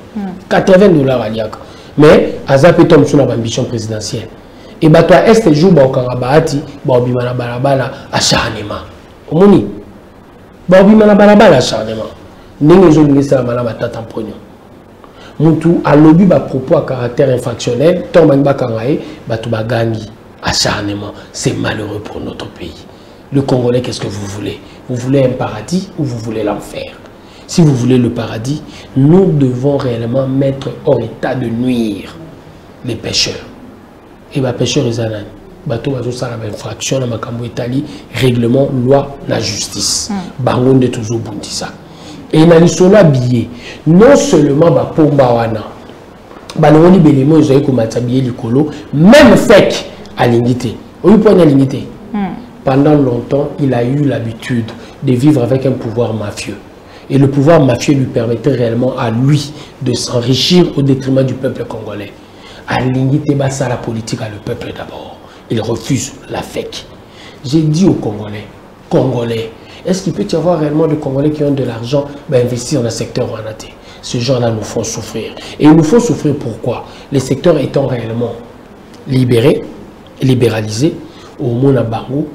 $80 à l'IAC. Mais Azap est sur l'ambition présidentielle. Et bah toi, est-ce que jour Baokarabaati, Baobimana Barabala, acharnement. Omoni. Baobimana Barabala, acharnement. N'est-ce pas ça malama tata pognon. Moutou a lobby ba propos à caractère infractionnel, Torman Bakangae, Batouba Gangi, acharnement. C'est malheureux pour notre pays. Le Congolais, qu'est-ce que vous voulez? Vous voulez un paradis ou vous voulez l'enfer? Si vous voulez le paradis, nous devons réellement mettre en état de nuire les pêcheurs. Et les pêcheurs, ils ont bateau infraction, règlement, loi, la justice. Bangon de toujours bundisa. Et dans l'histoire billet, non seulement ba pomba wana, ba noni belemo ils ont commencé billet likolo, même fake à l'unité. On point à l'unité. Pendant longtemps, il a eu l'habitude de vivre avec un pouvoir mafieux. Et le pouvoir mafieux lui permettait réellement à lui de s'enrichir au détriment du peuple congolais. À l'unité, bassa la politique à le peuple d'abord. Il refuse la fake. J'ai dit aux Congolais, est-ce qu'il peut y avoir réellement des Congolais qui ont de l'argent investir dans le secteur Wanaté? Ces gens-là nous font souffrir. Et ils nous font souffrir pourquoi? Les secteurs étant réellement libérés, libéralisés, au monde à Bango,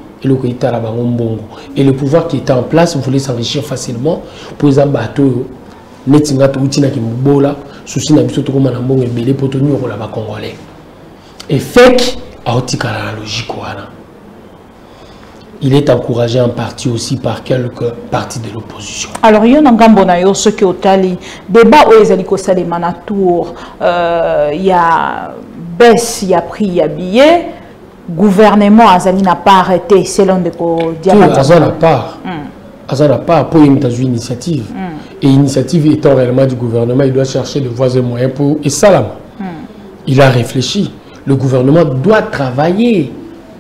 et le pouvoir qui était en place voulait s'enrichir facilement pour les bateaux et fake il est encouragé en partie aussi par quelques partis de l'opposition. Alors, il y a un gambonayo ce qui est au tali débat où les alikosas des manatours, il y a baisse, il y a prix, il y a billet. Gouvernement Azali n'a pas arrêté selon des diamants. Azali n'a pas pour une initiative. Et l'initiative étant réellement du gouvernement, il doit chercher de voies et moyens pour et salam. Il a réfléchi. Le gouvernement doit travailler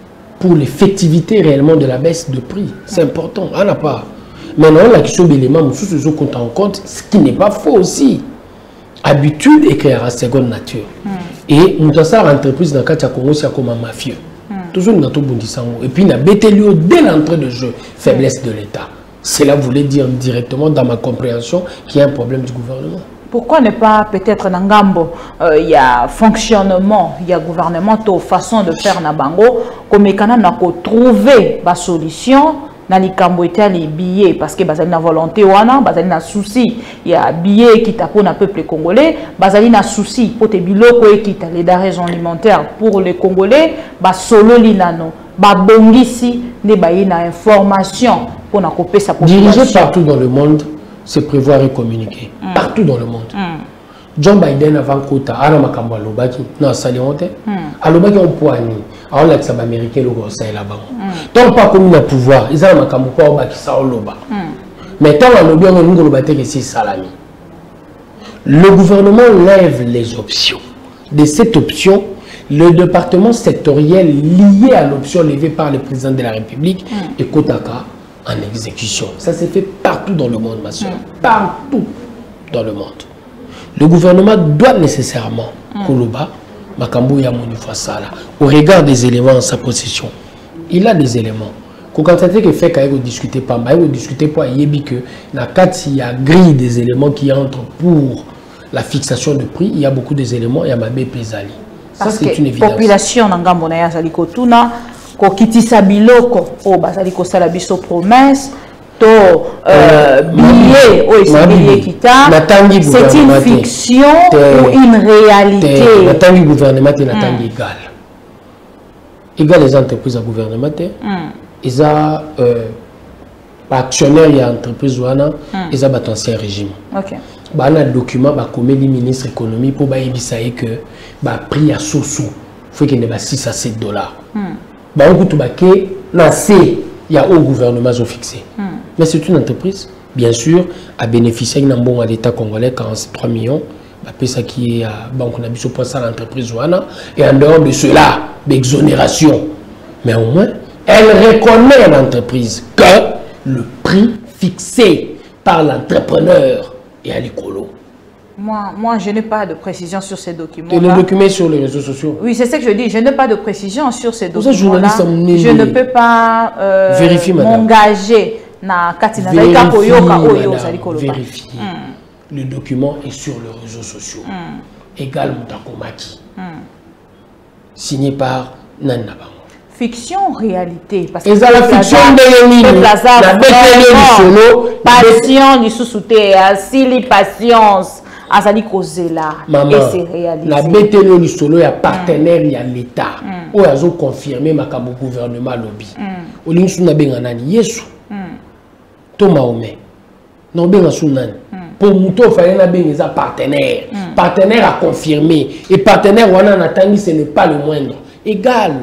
pour l'effectivité réellement de la baisse de prix. C'est important. On n'a pas. Maintenant, la question de l'élément, nous sommes compte en compte, ce qui n'est pas faux aussi. Habitude écrire à seconde nature. Et nous avons ça entreprise dans le cas de Congo, c'est comme un mafieux. Toujours nous avons et puis nous avons BTLO dès l'entrée de jeu, faiblesse de l'État. Cela voulait dire directement dans ma compréhension qu'il y a un problème du gouvernement. Pourquoi ne pas peut-être dans Ngambo, il y a fonctionnement, il y a gouvernement, façon de faire na bango, comme il y a trouver la solution. Dans les les billets parce que bazali na volonté wana bazali na souci il y a billets qui tapent na peuple congolais bazali na souci pour te biloko ekita les denrées alimentaires pour les congolais ba solo linano ba bongisi ne ba na information pour na couper sa population. Diriger partout dans le monde c'est prévoir et communiquer partout dans le monde. John Biden avant Kota ana makambo alobaki na salionte alobaki on poani alors là ça va américain le conseil là-bas donc pas comme le pouvoir ils ont makambo pas obaki ça oloba mais tant alobi on ngo lobate que c'est salami le gouvernement lève les options de cette option le département sectoriel lié à l'option levée par le président de la République et Kotaka en exécution. Ça s'est fait partout dans le monde ma soeur partout dans le monde. Le gouvernement doit nécessairement Koloba, Makambo Yamouni Sala, au regard des éléments en sa possession. Il a des éléments. Quand on que fait qu'il discuter pas, il discuter pas, il que il y a grille des éléments qui entrent pour la fixation de prix, il y a beaucoup des éléments, il y a Mabé Pesali. Ça c'est une évidence. La population dans Gambona Zaliko Tuna, ko kitisa biloko, o bazaliko salabiso promesse. Billet c'est une fiction ou une réalité. Le gouvernement est égal. Égal les entreprises à gouvernement. Ils ont actionnaires et entreprises ils ont ancien régime. Il y a un document comme le ministre de l'économie pour dire que le prix à sous-sous faut qu'il y ait 6 à 7 dollars. Il y a au gouvernement fixé. Mais c'est une entreprise, bien sûr, à bénéficier d'un bon à l'État congolais, 43 millions, ça qui est à Banque Nabiso pour ça l'entreprise et en dehors de cela, l'exonération. Mais au moins, elle reconnaît à l'entreprise que le prix fixé par l'entrepreneur est à l'écolo. Moi, je n'ai pas de précision sur ces documents. Et le document sur les réseaux sociaux. Oui, c'est ce que je dis. Je n'ai pas de précision sur ces documents-là. Je ne peux pas m'engager. Vérifier. Le document est sur les réseaux sociaux. Égal Moutakomaki. Signé par Nanaba. Fiction, réalité. Parce que la fiction de passion, ni sous-souté, asili patience. Azali Kozela et c'est réalisé. La BTL du solo est partenaire à l'État. Où ils ont confirmé ma gouvernement lobby. Au lieu de benganani Yesu. Thomas Ome. Non bengasunani. Pour Mouto fallait na benga partenaire. Partenaire à confirmer et partenaire wana natani ce n'est pas le moindre. Égal.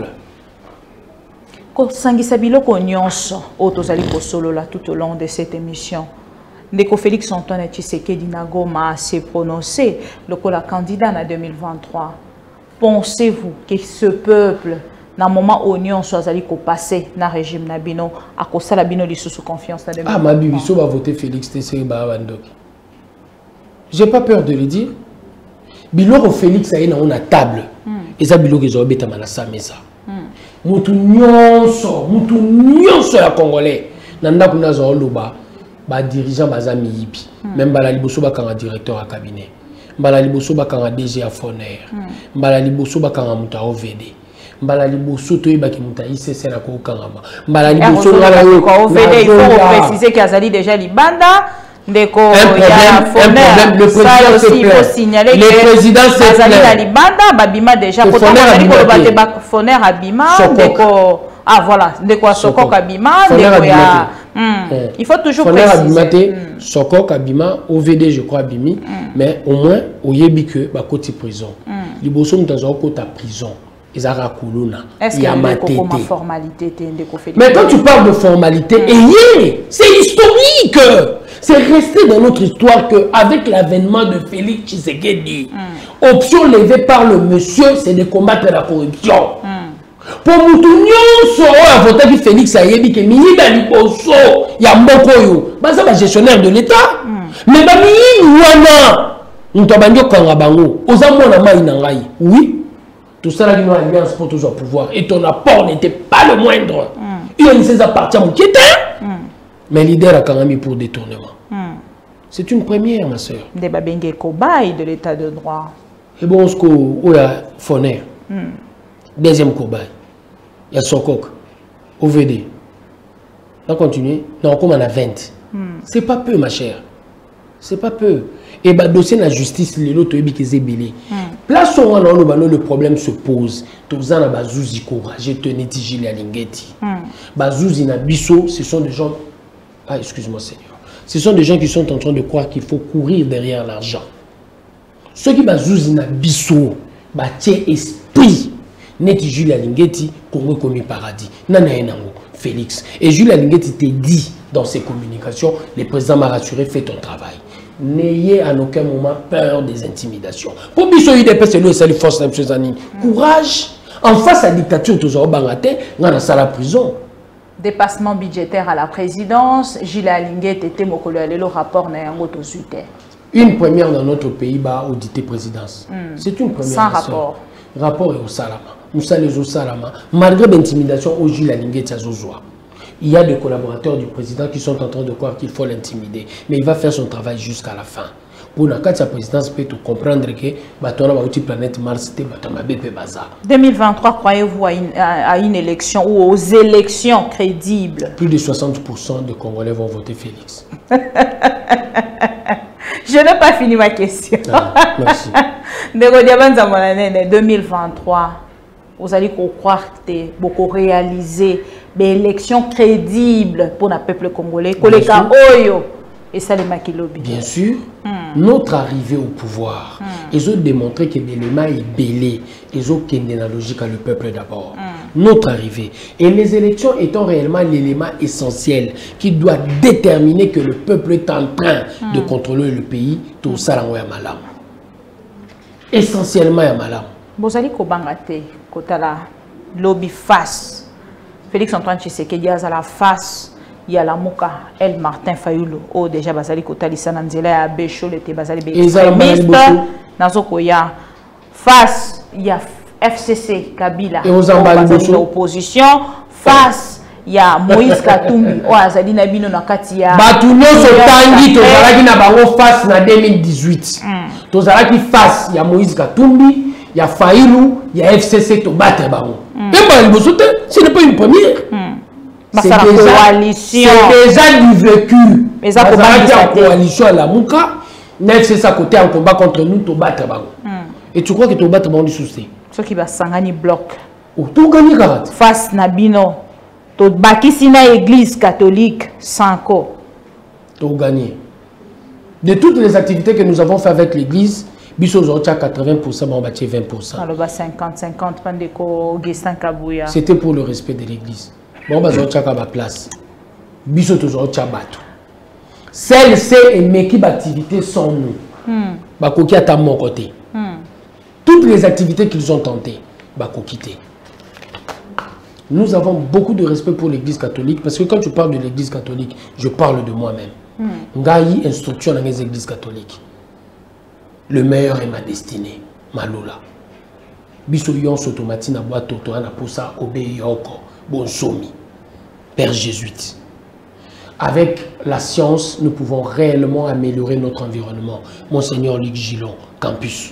Ko sangisa biloko nyonso o tozali ko solo là tout au long de cette émission. Ndeko Félix Antoine Tshisekedi Nagoma s'est prononcé le candidat en 2023. Pensez-vous que ce peuple, dans le moment où l'Union soit allée passer dans le régime Nabino, à cause de la Bino sous confiance en 2023? Ah, ma bibiso va voter Félix Tshisekedi Babandoki. J'ai pas peur de le dire. Biloko Félix a une table. Et ça biloko ils ont bêta manasa mesa. Mutu nyonso ya Congolais. Nanda kuna zo loba. Ba dirigeant bazami yipi même bala liboso ba kanga directeur à cabinet bala liboso ba kanga DG à Foner bala liboso ba kanga muta OVD bala liboso to yebaki muta ICC na ko kanga bala liboso ngala yo OVD il faut préciser qu'il azali déjà libanda ndeko ya Foner le président aussi il faut signaler que le président azali na libanda babima déjà pour Foner abima ndeko ah voilà ndeko soko kabima ndeko ya il faut toujours préciser. Soko Kabima, OVD je crois Bimi, mais au moins au yebi que ba côté prison. Liboso mutazo côté prison. Ils ont racouluna. Est-ce qu'il y a une formalité? Mais quand tu parles de formalité, c'est historique. C'est resté dans notre histoire qu'avec l'avènement de Félix Tshisekedi, option levée par le monsieur, c'est de combattre la corruption. Pour Moutounion, a voté que Félix a dit que Miniba Liposo, il y a Mbokoyo, c'est un gestionnaire de l'État. Mais nous oui, tout ça là, une alliance pour toujours pouvoir. Et ton apport n'était pas le moindre. Il y a une partie qui était. Mais leader a quand même mis pour détournement. C'est une première, ma soeur. Des babengé cobaye de l'état de droit. Et bon, ce qu'on a Foner. Deuxième cobaye. Il y a Sokok. OVD. On va continuer. Non, comme on a 20. C'est pas peu, ma chère. C'est pas peu. Et bah, dossier de la justice, les autres, place où le problème se pose. Tous en bazouzi courageux, tenez Gilles Alingeti. Bazouzi Nabiso, ce sont des gens. Ah, excuse-moi, Seigneur. Ce sont des gens qui sont en train de croire qu'il faut courir derrière l'argent. Ceux qui bazouzi Nabiso, bâtir esprit. Neti Jules Alingeti, Congo commis paradis. Nanaenango, Félix. Et Jules Alingeti te dit dans ses communications, le président m'a rassuré, fais ton travail. N'ayez à aucun moment peur des intimidations. Pour Bisso UDP, c'est lui, c'est lui, force d'Amchezani. Courage. En face à la dictature, tous en Bangate, on a la prison. Dépassement budgétaire à la présidence, Jules Alingeti était le rapport Nayango Tosuite. Une première dans notre pays, bah, auditer présidence. C'est une première. Sans rapport. Rapport est au Salama. Nous sommes au Salama. Malgré l'intimidation, au Jules Alingeti Azozwa. Il y a des collaborateurs du président qui sont en train de croire qu'il faut l'intimider. Mais il va faire son travail jusqu'à la fin. Pour la présidence, peut comprendre que la planète Mars était 2023, croyez-vous à une élection ou aux élections crédibles? Plus de 60% de Congolais vont voter Félix. Je n'ai pas fini ma question. Ah, merci. 2023, vous allez croire que beaucoup réaliser des élections crédibles pour le peuple congolais. Et ça, les maquilobi. Bien sûr, notre arrivée au pouvoir, ils ont démontré que l'élément est belé, ils ont qu'une logique à le peuple d'abord. Notre arrivée. Et les élections étant réellement l'élément essentiel qui doit déterminer que le peuple est en train de contrôler le pays, tout ça, là, malam. Essentiellement, à malam. Vous allez kobangate, kotala lobby face. Félix Antoine Tshisekedi à la face. Il y a la Mouka, El Martin Fayulu, oh déjà Basali Kotali Sananzela, ya Bécho, le Basali extrémiste, Nazokoya, face, il y a FCC Kabila, l'opposition, face, il y a Moïse Katumbi, oh Azali Nabino Nakatia. Batuno Sotangi, Tozalaki Nabango face na 2018. Tozalaki face, il y a Moïse Katumbi, il y a Fayulu, il y a FCC Tobate Bango. Ce n'est pas une première. C'est déjà du vécu. Mais ça en coalition à la Mouka, même c'est ça côté en combat contre nous, tu battre. Et tu crois que tu battre du souci? Ce qui va s'engagner bloc. Tout gagner face Nabino, tu bâtis na église catholique sans co. Tout gagner. De toutes les activités que nous avons fait avec l'église, Bisso Zorcha 80%, on bâtit 20%. Alors 50-50, Pandeko, Augustin Kabouya. C'était pour le respect de l'église. Bon, bah, Zorcha à ma place. Bisso Zorcha bateau. Celles et mes activités sont nous. Bakoki à mon côté. Toutes les activités qu'ils ont tentées, Bakoki. Nous avons beaucoup de respect pour l'église catholique parce que quand tu parles de l'église catholique, je parle de moi-même. Ngayi instruction dans les églises catholiques. Le meilleur est ma destinée, ma lola. Biso yon sotomati na boîte toto na posa obeyoko bonsomi. Père jésuite. Avec la science, nous pouvons réellement améliorer notre environnement. Monseigneur Luc Gillon, campus.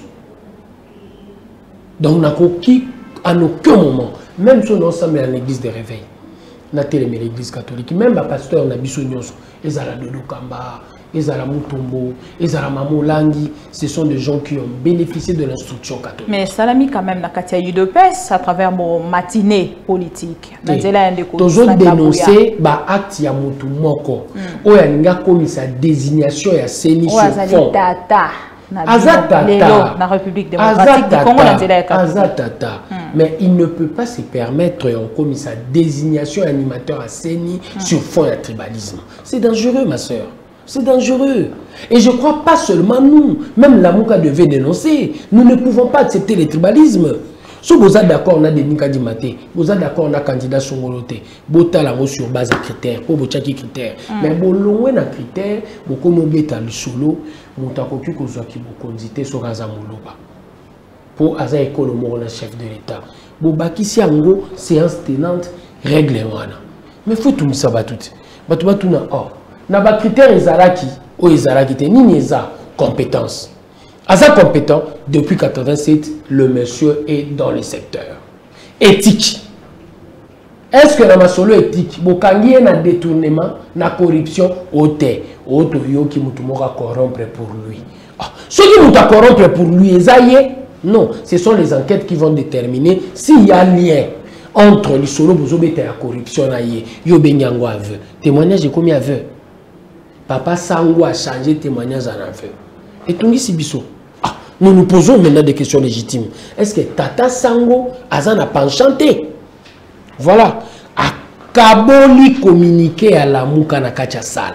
Donc, on a qui, à aucun moment, même si on est ensemble à l'église de réveil, on a télémé l'église catholique, même le pasteur, on a biso nyonso, ezala Dodo Kamba, ezala Mutombo, ezala Mamolangi, ce sont des gens qui ont bénéficié de l'instruction catholique. Mais Salami quand même, na Katia UDPS, à travers mon matinée politique, toujours dénoncer ba acte ya mutu moko, oya ninga komi sa désignation ya seni sur fond. Azatata, la République démocratique du Congo, Azatata. Mais il ne peut pas se permettre en commis sa désignation animateur à CENI sur fond de tribalisme. C'est dangereux, ma soeur. C'est dangereux. Et je crois pas seulement nous, même la Mouka devait dénoncer. Nous ne pouvons pas accepter le tribalisme. Si vous êtes d'accord, on a des Nikadima, vous êtes d'accord, on a candidat Songoloté, Botalango sur base de critères, pour vous checker critères. Mais bon, loin de critères, beaucoup de le solo, vous avez qui vous condité sur Razamouloba. Pour Aza Ekolomo, le chef de l'État. Vous baki si en gros, séance tenante, règlement. Mais il faut tout ça, tout. Mais tout na or. Na ba critères Ezaraki, ou Ezaraki, ni Neza, compétence. Aza compétent, depuis 87, le monsieur est dans le secteur. Éthique. Est-ce que dans ma solo éthique, Bokangi est un détournement, na corruption, ote, yo qui moutoumora corrompre pour lui. Ceux qui mouta corrompre pour lui, Ezaye, non, ce sont les enquêtes qui vont déterminer s'il y a lien entre les solo bozobete et la corruption. Yo benyango aveu. Témoignage est combien aveu? Papa Sango a changé témoignage en aveu. Et tout ici biso. Nous nous posons maintenant des questions légitimes. Est-ce que Tata Sango a un penchanté? Voilà. A Kaboli communiqué à la Mouka na kacha sal.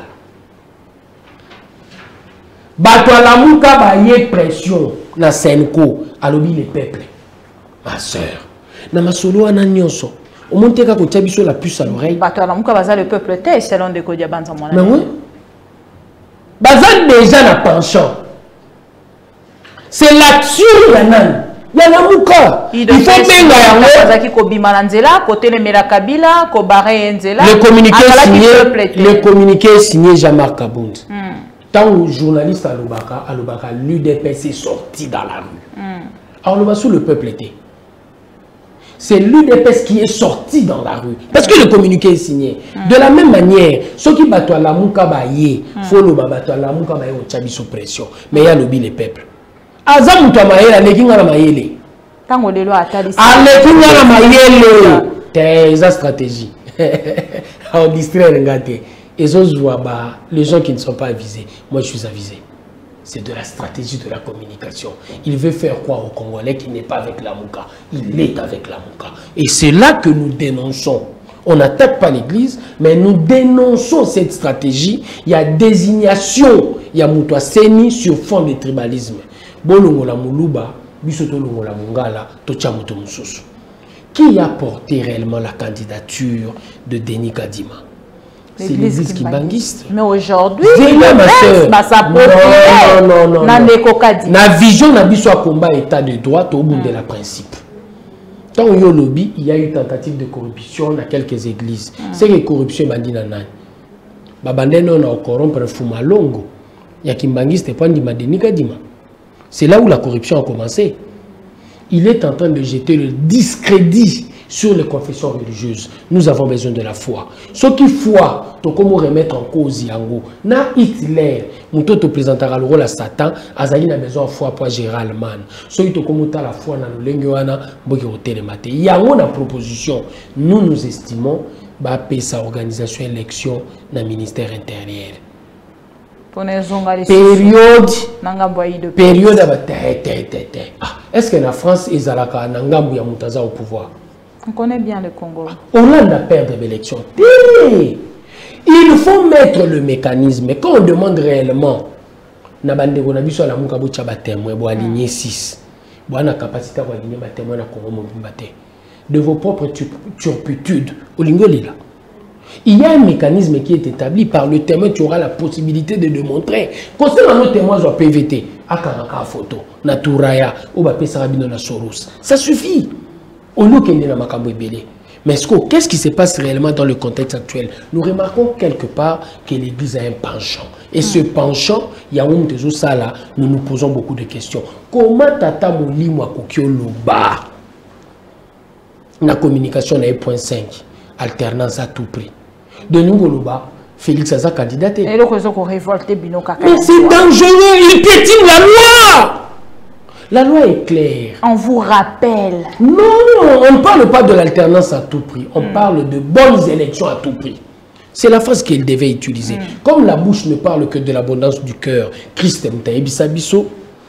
Bato à la Mouka ba yé pression na Senko alobi le peuple. Ma soeur. Na masolo ana nyonso. Au monte ka ko tchabiso la puce à l'oreille. Bato à la Mouka baza le peuple té selon de Kodia Banza Mwana. Mais oui. Baza déjà na penchant. C'est l'action de la nan. Il y a la mouka. Il faut bien le communiqué signé Jean-Marc Kabound. Tant que journaliste Alobaka, l'UDPS est sorti dans la rue. Alors le sous le peuple était. C'est l'UDPS qui est sorti dans la rue. Parce que le communiqué est signé. De la même manière, ceux qui battent à la mouka baye, faut le battre à la mouka baye au tchabi sous pression. Mais il y a le le peuple. Azam to maela lekinga na maele. Tango lelo atali. Alekinga na maele. C'est sa stratégie. On distrait ngate. Et les gens qui ne sont pas avisés, moi je suis avisé. C'est de la stratégie de la communication. Il veut faire croire au Congolais qu'il n'est pas avec la Mouka. Il est avec la Mouka. Et c'est là que nous dénonçons. On n'attaque pas l'église, mais nous dénonçons cette stratégie. Il y a désignation, il y a Moutoua Seni sur fond de tribalisme. Bolongola Moulouba, Bisotolongola Mungala, Tochamuto Moussoussou. Qui a porté réellement la candidature de Denis Kadima? C'est l'église qui banguiste. Mais aujourd'hui, non. La vision n'a pas combat état de droit au bout de la principe. Tant qu'il y a lobby, il y a eu tentative de corruption dans quelques églises. C'est que la corruption est bandit nan. Babandé non a corrompre Fuma Longo. Il y a qui banguiste pas Denis Kadima. C'est là où la corruption a commencé. Il est en train de jeter le discrédit sur les confessions religieuses. Nous avons besoin de la foi. Ce qui foi, to comment remettre en cause yango. Na Hitler, muto te présentera le rôle à Satan, azali na besoin de foi pour Gérald Mann. Ce qui to comment ta la foi na lolenge wana boki hôtel maté. Yango na proposition, nous estimons ba sa organisation élection na ministère intérieur. Période est-ce que la France est à la Nangambu ya Moutaza au pouvoir? On connaît bien le Congo. Hollande a perdu l'élection. Il faut mettre le mécanisme. Mais quand on demande réellement, na bande ko na biso la muka bo tchaba témoin bo aligner 6. Bo na capacité à aligner ba témoin na Congo mo bimbaté. De vos propres turpitudes au lingolila. Il y a un mécanisme qui est établi par le témoin. Tu auras la possibilité de démontrer. Concernant nos témoins en PVT, à Karaka photo, na Touraya, ou Bapé Sarabino na Soros. Ça suffit. Au lieu qu'il y ait na Makambo Ebele. Mais qu'est-ce qui se passe réellement dans le contexte actuel? Nous remarquons quelque part que l'Église a un penchant. Et ce penchant, il y a un de ça là, nous nous posons beaucoup de questions. Comment Tata Moulimo Akokio Loba? La communication na 1.5, alternance à tout prix. De nous, Loba, Félix Aza candidaté. Mais c'est dangereux, il piétine la loi. La loi est claire. On vous rappelle. Non, on ne parle pas de l'alternance à tout prix. On parle de bonnes élections à tout prix. C'est la phrase qu'il devait utiliser. Comme la bouche ne parle que de l'abondance du cœur, Christ Mtaïbisa Biso,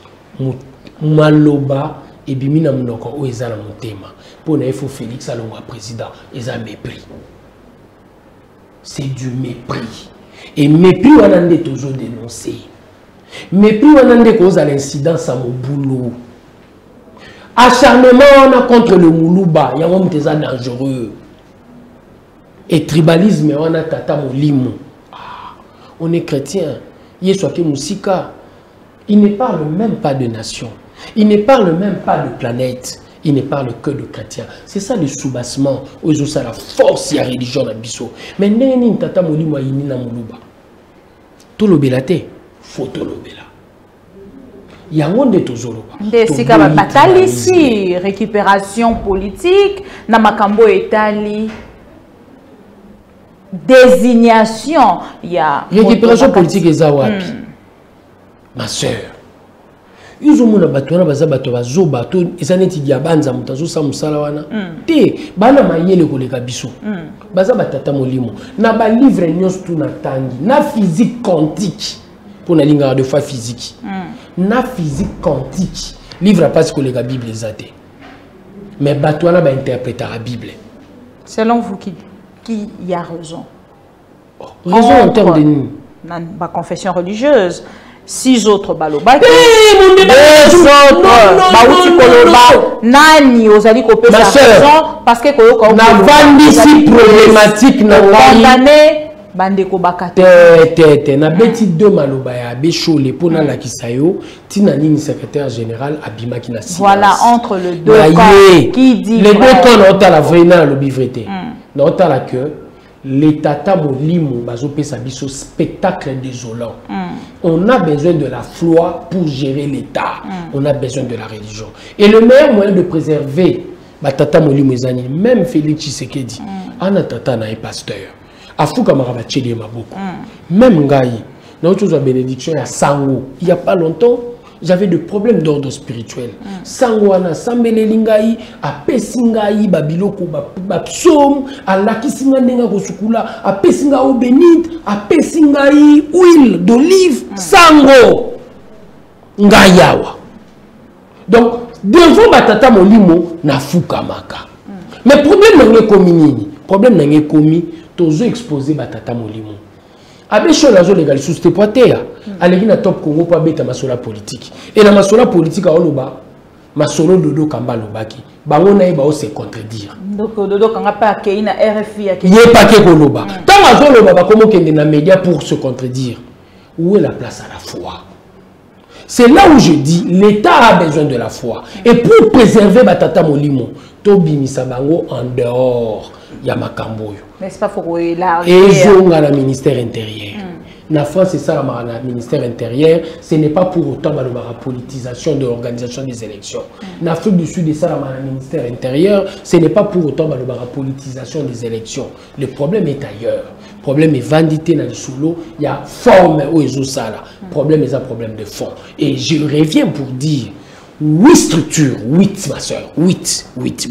Maloba, et Bimina Mnoko, ou Ezala Montema. Pour Naïfo Félix Alonga président, ils ont mépris. C'est du mépris. Et mépris, on a toujours dénoncé. Mépris, on a cause à l'incidence à mon boulot. Acharnement on a contre le Moulouba, il y a un dangereux. Et tribalisme on a Tata Molimo. On est chrétien. Yesoake Moussika, il ne parle même pas de nation. Il ne parle même pas de planète. Il ne parle que de chrétiens. C'est ça le soubassement. Ils ont la force et la religion à Bisso. Mais n'est Tata Molimo yini na Moulouba. Tout le belate, faut tout le bela. Il y a un monde de Tozoloba. C'est comme une bataille ici, récupération politique, Namakambo Etali, désignation. Il y a récupération politique et Zawapi. Ma soeur. Ils ont mon abattoir, bazo bateau, et ça n'est pas banza mutazo sa musalawana. Te, bana mayele kolega biso. Baza batata molimo. Na ba livre nyos tout na tangi. Na physique quantique. Pour na linga de fois physique. Na physique quantique. Livre pas ce que les Bible les a dit. Mais bateau là ba interpréter la Bible. Selon vous qui y a raison? Raison en termes de nous. Dans ma confession religieuse. 6 autres baloba. Nani ozali kopesa raison parce que koyoka na vandisi problématique na condamné bandeko bakate tete na beti deux maloba ya bechole pona la kisayo tina nini secrétaire général abimaki na silence. Voilà entre le deux camps qui dit les deux camps na la vraie na lo bivrete na la que les tata molimo bazopesa biso spectacle désolant. On a besoin de la foi pour gérer l'État. On a besoin de la religion. Et le meilleur moyen de préserver tata molimo ezani, même Félix Tshisekedi, ana tata na pasteur. Afuka marabacheli maboko. Même ngai, na autre chose bénédiction ya sango. Il y a pas longtemps, j'avais des problèmes d'ordre spirituel. Sangwana, sambeleli ngai, apesi ngai babiloko bapsom, alakisi nga ndenga kosukula, apesi nga eau bénite, apesi ngai huile d'olive, sango. Ngai yawa. Donc, devant batata molimo na fuka maka. Mais problème n'est commis nini? Problème n'est commis, tozo exposé batata molimo. Abecho nazo legal sous te poitea aleki na top Congo pa beta masola politique et la masola politique a oloba masolo dodo kamba lobaki bango na ba o se contredire donc dodo kanga pa ke ina RFI ya ke ye pa ke koloba tant mazo loba ba comment kende na média pour se contredire. Où est la place à la foi? C'est là où je dis l'État a besoin de la foi et pour préserver batata molimo to bimisa bango en dehors ya makamboyo. N'est-ce pas pour élargir? Et ils ont le ministère intérieur. La France, c'est ça, le ministère intérieur. Ce n'est pas pour autant la politisation de l'organisation des élections. L'Afrique du Sud, c'est ça, le ministère intérieur. Ce n'est pas pour autant la politisation des élections. Le problème est ailleurs. Le problème est vandité dans le sous-lot. Il y a forme où ils ont ça. Le problème est un problème de fond. Et je reviens pour dire 8 structures, 8 ma soeur, 8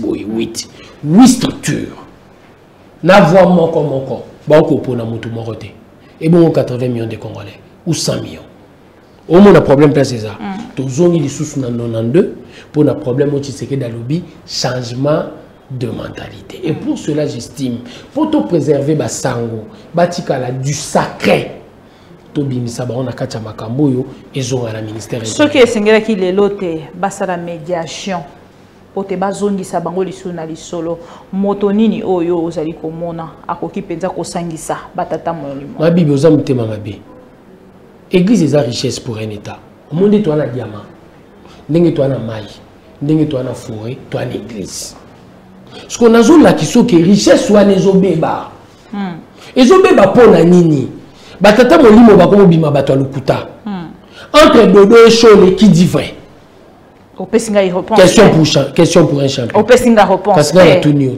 structures. Na voix moko banko pona mutu morote et bon 80 millions de Congolais ou 100 millions au moins un problème place c'est ça tozongi lisusu na 92 pour un problème au Tshisekedi dalobi changement de mentalité et pour cela j'estime pour te préserver basango batikala du sacré to bimisa ba on a kacha makambo yo ezonga na ministère ce qui est singela ki lelote basa la médiation pote bazongisa bango lisolo na lisolo moto nini oyo ozali komona akoki penza kosangisa batata molimo na bible oza mutema mabe église eza richesse pour un état omonde to na diamant ndenge to na mai ndenge to na forêt to na église ce qu'on a la kiso ke richesse wana ezobeba ezobeba pona nini batata molimo bakomo bima bato lukuta entre dodo et chole qui dit vrai. Question pour un champion. Au Pessinga réponse. Parce qu'il y a tout nu.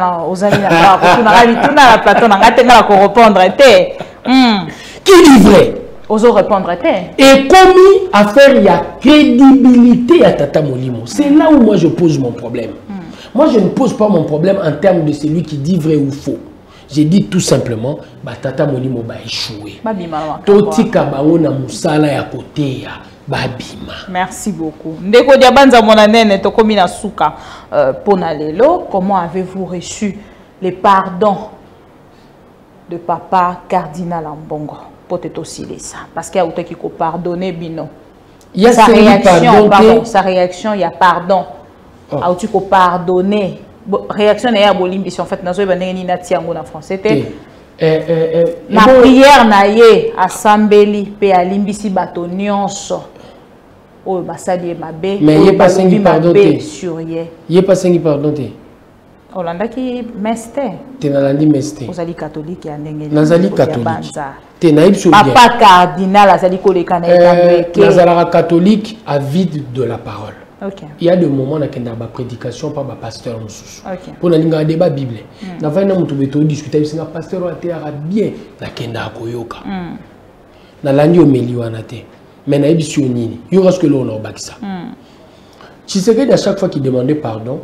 Qui dit vrai? Oso répondre. Et commis à faire il y a crédibilité à Tata Molimo. C'est là où moi je pose mon problème. Moi je ne pose pas mon problème en termes de celui qui dit vrai ou faux. J'ai dit tout simplement, Tata Molimo va échouer. Totika baona musala ya côté ya. Babima. Merci beaucoup. Ndeko Diabanza monanene tokomi na suka pona lelo, comment avez-vous reçu les pardons de papa cardinal Ambongo? Peut-être aussi ça parce qu'il y a autant qui pardonner bino. Il y a sa réaction, pardon, sa réaction, il y a pardon. auti ko pardonner réaction na ya bolimbisi en fait nazo ebandenge ni na tiango na français te na prière na ye asambeli pe alimbisi bato nyonso o basali mabe mais il pas sengi pardonner sur ye il pas sengi pardonner Olanda ki meste te nalandi meste ozali catholique ya ndenge nazali catholique te naïb sur papa cardinal azali koleka na ekando nazalaka catholique avide de la parole. Okay. Il y a des moments où il y a des prédications par un pasteur. Okay. Pour un débat Bible. Dans le temps, discuter avec un pasteur qui a bien la kenda koyoka. Na landi o meliwanate. Mais na ebisioni. Il y aura ce que l'on a bakisa. Tu sais que à chaque fois qu'il demandait pardon,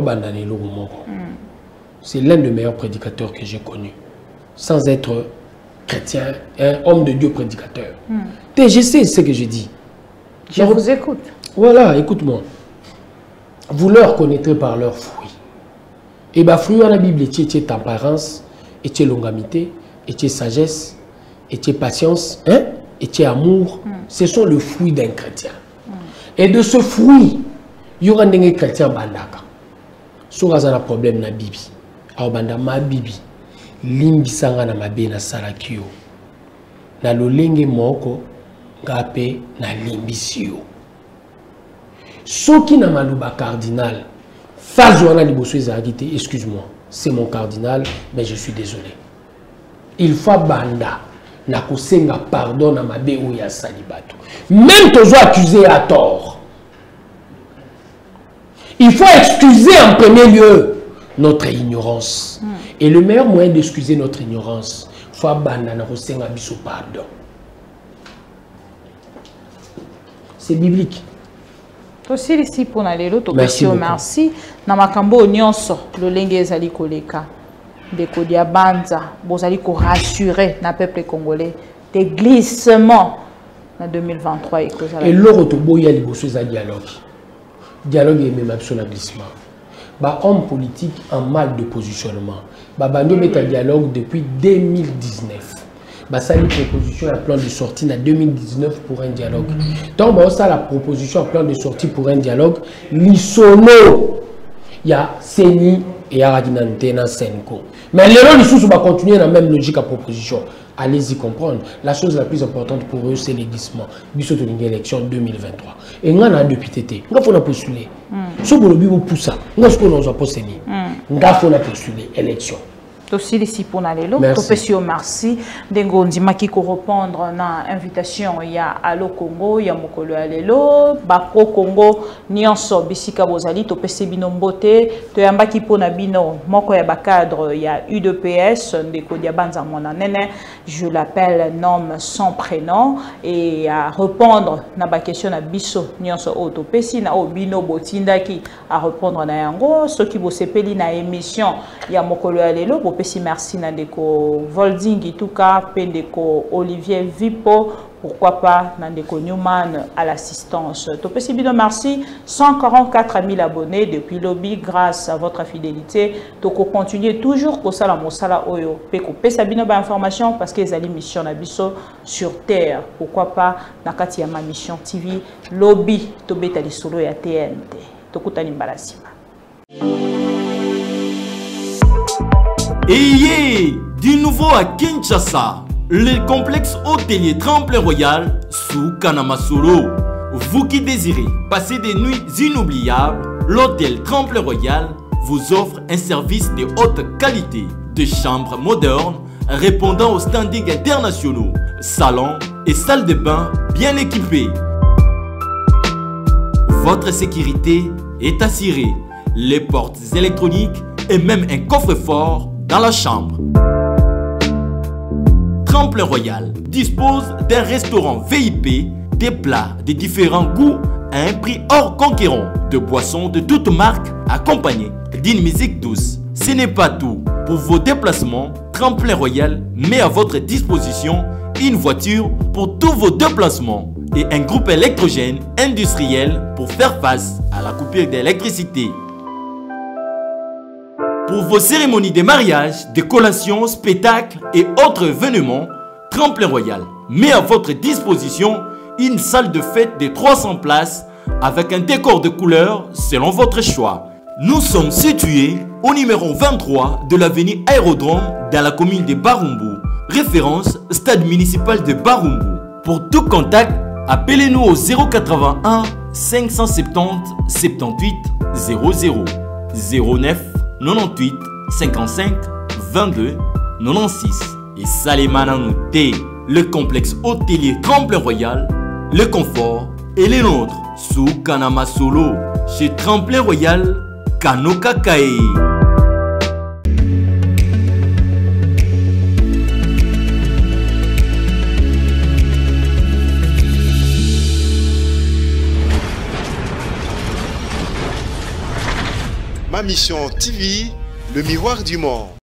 c'est l'un des meilleurs prédicateurs que j'ai connu. Sans être chrétien, un homme de Dieu prédicateur. Je sais ce que je dis. Je vous écoute. Voilà, écoute-moi. Vous leur connaîtrez par leurs fruits. Et bien, fruits dans la Bible, c'est tempérance, et longanimité, et sagesse, et patience, hein? Et amour. Ce sont les fruits d'un chrétien. Et de ce fruit, il y aura des chrétiens bandaka. Si vous avez un problème dans la Bible, ma Bible, limbi sanga na mabe na salakio. Na lolenge moko, gape na limbi sio. Soki na maluba cardinal, Fazouana Liboso Ezagite, excuse-moi, c'est mon cardinal, mais je suis désolé. Il faut banda, na kosenga pardon na mabe ou ya salibato. Même tozo accusé à tort. Il faut excuser en premier lieu notre ignorance. Et le meilleur moyen d'excuser notre ignorance, faut banda na kosenga biso pardon. C'est biblique. Aussi ici pour lelo to merci na makambo nyonso lolenge ezali koleka de kodia banza bozali ko rassurer na peuple congolais des glissements en 2023 et loro to boya liboso za dialogue et même absolument glissement ba homme politique en mal de positionnement ba bando met un dialogue depuis 2019. Ça une proposition à plan de sortie en 2019 pour un dialogue. Donc, ça la proposition à plan de sortie pour un dialogue. L'ISONO, il y a Seni et Aradinantena Senko. Mais les gens va continuer dans la même logique à proposition. Allez-y comprendre. La chose la plus importante pour eux, c'est l'églissement. Bissot de l'élection 2023. Et nous avons depuis TT. Nous avons postulé. Si vous voulez pousser ça, nous avons postulé. Nous avons postulé l'élection. Aussi ici pour Nalelo, merci. Dengo Ndimaki ko répondre na invitation ya Allo Congo ya mokolo alelo ba pro Congo nyonso bisika bozali to pesi bino mbote to yambaki pona bino moko ya ba cadre ya UDPS ndeko dia banza mona nene je l'appelle nom sans prénom et à répondre na ba question na biso nyonso o to pesi na o bino botindaki à répondre na yango ceux qui bo sepeli na émission ya mokolo alelo pesi merci Nandeko Volding Ituka, Pendeko Olivier Vipo, pourquoi pas Nandeko Newman à l'assistance. Topesi Bino merci, 144 000 abonnés depuis lobby grâce à votre fidélité. Toko continue toujours pour ça la mosala oyo. Peko pesa bino ba information parce que les ali mission nabiso sur terre. Pourquoi pas nakati ya ma mission TV lobby tobeta li solo ya TNT. Tokutani mbalasima. Et du nouveau à Kinshasa, le complexe hôtelier Tremplin Royal sous Kanamasolo. Vous qui désirez passer des nuits inoubliables, l'hôtel Tremplin Royal vous offre un service de haute qualité, de chambres modernes répondant aux standards internationaux, salons et salles de bain bien équipées. Votre sécurité est assurée, les portes électroniques et même un coffre-fort dans la chambre. Tremplin Royal dispose d'un restaurant VIP, des plats de différents goûts à un prix hors conquérant, de boissons de toutes marques accompagnées d'une musique douce. Ce n'est pas tout. Pour vos déplacements, Tremplin Royal met à votre disposition une voiture pour tous vos déplacements et un groupe électrogène industriel pour faire face à la coupure d'électricité. Pour vos cérémonies de mariage, de collations, spectacles et autres événements, Tremplin Royal met à votre disposition une salle de fête de 300 places avec un décor de couleurs selon votre choix. Nous sommes situés au numéro 23 de l'avenue Aérodrome dans la commune de Barumbu. Référence stade municipal de Barumbu. Pour tout contact, appelez-nous au 081 570 78 00 09 98 55 22 96. Et Salimana Nouté, le complexe hôtelier Tremplin Royal, le confort et les nôtres sous Kanama Solo chez Tremplin Royal Kanokakae. Ma mission TV, le miroir du monde.